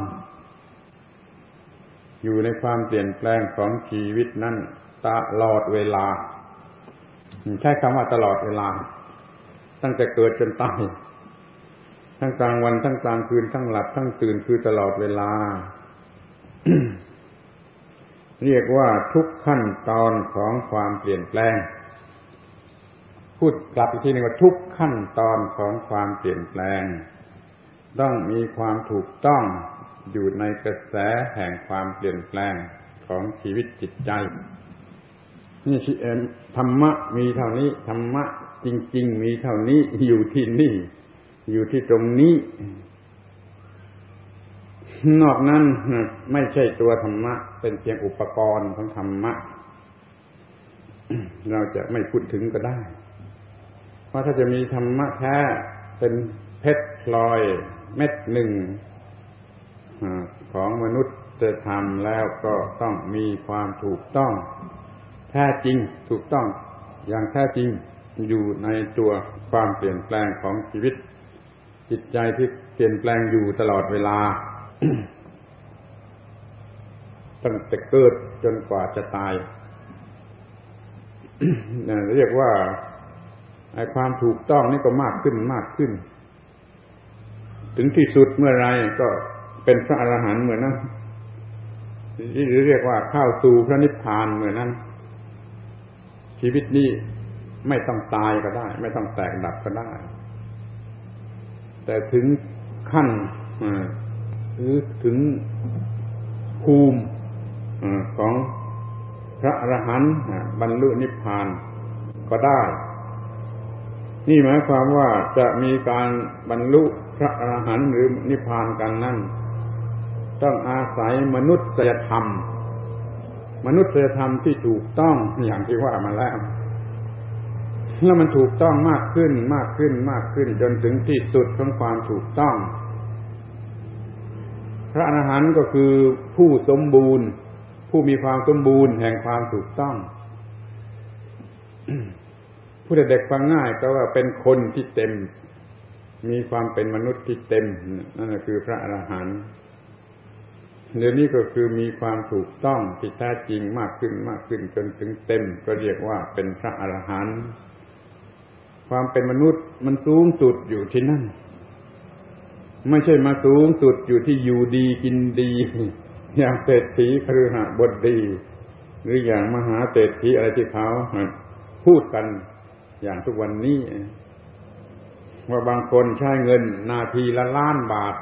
อยู่ในความเปลี่ยนแปลงของชีวิตนั้นตลอดเวลาใช้คำว่าตลอดเวลาตั้งแต่เกิดจนตายทั้งกลางวันทั้งกลางคืนทั้งหลับทั้งตื่นคือตลอดเวลา เรียกว่าทุกขั้นตอนของความเปลี่ยนแปลงพูดกลับอีกทีนึงว่าทุกขั้นตอนของความเปลี่ยนแปลงต้องมีความถูกต้องอยู่ในกระแสแห่งความเปลี่ยนแปลงของชีวิตจิตใจนี่ธรรมะมีเท่านี้ธรรมะจริงๆมีเท่านี้อยู่ที่นี่อยู่ที่ตรงนี้นอกนั้นไม่ใช่ตัวธรรมะเป็นเพียงอุปกรณ์ของธรรมะเราจะไม่พูดถึงก็ได้เพราะถ้าจะมีธรรมะแท้เป็นเพชรพลอยเม็ดหนึ่งของมนุษย์จะทำแล้วก็ต้องมีความถูกต้องแท้จริงถูกต้องอย่างแท้จริงอยู่ในตัวความเปลี่ยนแปลงของชีวิตจิตใจที่เปลี่ยนแปลงอยู่ตลอดเวลา ตั้งแต่เกิดจนกว่าจะตาย เรียกว่าไอ้ความถูกต้องนี่ก็มากขึ้นมากขึ้นถึงที่สุดเมื่อไรก็เป็นพระอรหันต์เหมือนนั้นหรือเรียกว่าเข้าสู่พระนิพพานเหมือนนั้นชีวิตนี้ไม่ต้องตายก็ได้ไม่ต้องแตกดับก็ได้แต่ถึงขั้นหรือถึงภูมิของพระอรหันต์บรรลุนิพพานก็ได้นี่หมายความว่าจะมีการบรรลุพระอรหันต์หรือนิพพานกันนั่นต้องอาศัยมนุษยธรรมที่ถูกต้องอย่างที่ว่ามาแล้วมันถูกต้องมากขึ้นมากขึ้นมากขึ้นจนถึงที่สุดของความถูกต้องพระอรหันต์ก็คือผู้สมบูรณ์ผู้มีความสมบูรณ์แห่งความถูกต้อง ผู้เด็กฟังง่ายก็ว่าเป็นคนที่เต็มมีความเป็นมนุษย์ที่เต็มนั่นคือพระอรหันต์เดี๋ยวนี้ก็คือมีความถูกต้องที่แท้จริงมากขึ้นมากขึ้นจนถึงเต็มก็เรียกว่าเป็นพระอรหันต์ความเป็นมนุษย์มันสูงสุดอยู่ที่นั่นไม่ใช่มาสูงสุดอยู่ที่อยู่ดีกินดีอย่างเศรษฐีคฤหบดีหรืออย่างมหาเศรษฐีอะไรที่เขาพูดกันอย่างทุกวันนี้ว่าบางคนใช้เงินนาทีละล้านบาท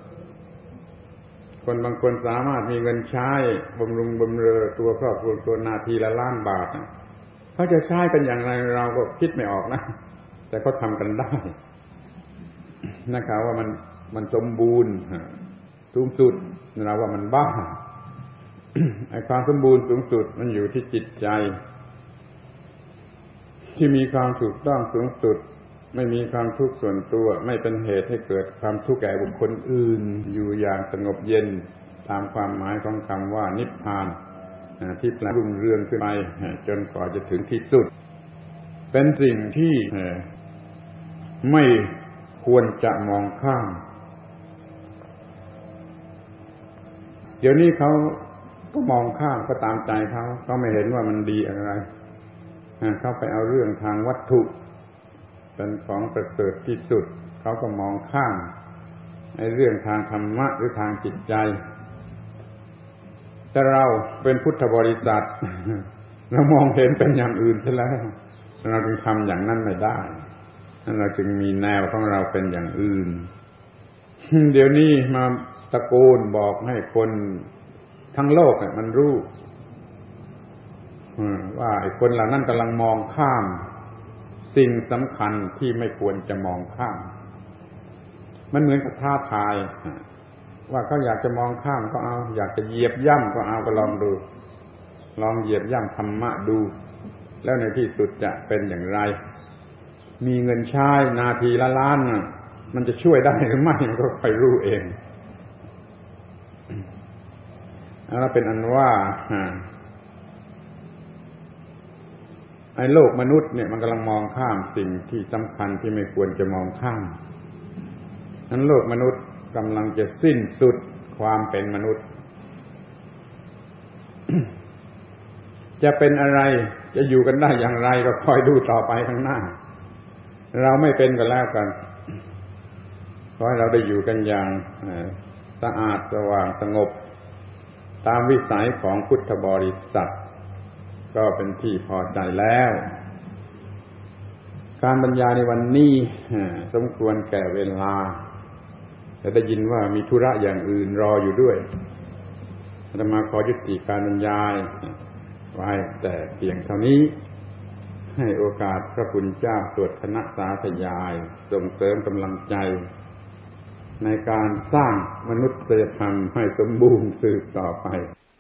คนบางคนสามารถมีเงินใช้บำรุงบำเรอตัวครอบครัวตัวนาทีละล้านบาทเขาจะใช้กันอย่างไรเราก็คิดไม่ออกนะแต่ก็ทำกันได้นะครับว่ามันสมบูรณ์สูงสุดเราว่ามันบ้าไอ้ความสมบูรณ์สูงสุดมันอยู่ที่จิตใจที่มีความถูกต้องสูงสุดไม่มีความทุกข์ส่วนตัวไม่เป็นเหตุให้เกิดความทุกข์แก่บุคคลอื่นอยู่อย่างสงบเย็นตามความหมายของคำว่านิพพานที่แปลรุ่งเรืองขึ้นไปจนกว่าจะถึงที่สุดเป็นสิ่งที่ไม่ควรจะมองข้ามเดี๋ยวนี้เขาก็มองข้ามก็ตามใจเขาไม่เห็นว่ามันดีอะไรเขาไปเอาเรื่องทางวัตถุเป็นของประเสริฐที่สุดเขาก็มองข้ามไอ้เรื่องทางธรรมะหรือทางจิตใจแต่เราเป็นพุทธบริษัทเรามองเห็นเป็นอย่างอื่นซะแล้วเราจึงทำอย่างนั้นไม่ได้เราจึงมีแนวของเราเป็นอย่างอื่นเดี๋ยวนี้มาตะโกนบอกให้คนทั้งโลกมันรู้ว่าไอ้คนเหล่านั้นกำลังมองข้ามสิ่งสำคัญที่ไม่ควรจะมองข้ามมันเหมือนกับท้าทายว่าเขาอยากจะมองข้ามก็เอาอยากจะเหยียบย่ำก็เอาก็ลองดูลองเหยียบย่ำธรรมะดูแล้วในที่สุดจะเป็นอย่างไรมีเงินใช้นาทีละล้านมันจะช่วยได้หรือไม่ก็ไปรู้เองแล้วเป็นอันว่าไอ้โลกมนุษย์เนี่ยมันกำลังมองข้ามสิ่งที่สำคัญที่ไม่ควรจะมองข้ามนั้นโลกมนุษย์กำลังจะสิ้นสุดความเป็นมนุษย์ จะเป็นอะไรจะอยู่กันได้อย่างไรก็คอยดูต่อไปข้างหน้าเราไม่เป็นก็แล้วกันขอให้เราได้อยู่กันอย่างสะอาดสว่างสงบตามวิสัยของพุทธบริษัทก็เป็นที่พอใจแล้วการบรรยายในวันนี้สมควรแก่เวลาแต่ได้ยินว่ามีธุระอย่างอื่นรออยู่ด้วยอาตมาขอยุติการบรรยายไว้แต่เพียงเท่านี้ให้โอกาสพระคุณเจ้าสวดคณะสาธยายส่งเสริมกำลังใจในการสร้างมนุษยธรรมให้สมบูรณ์สืบต่อไป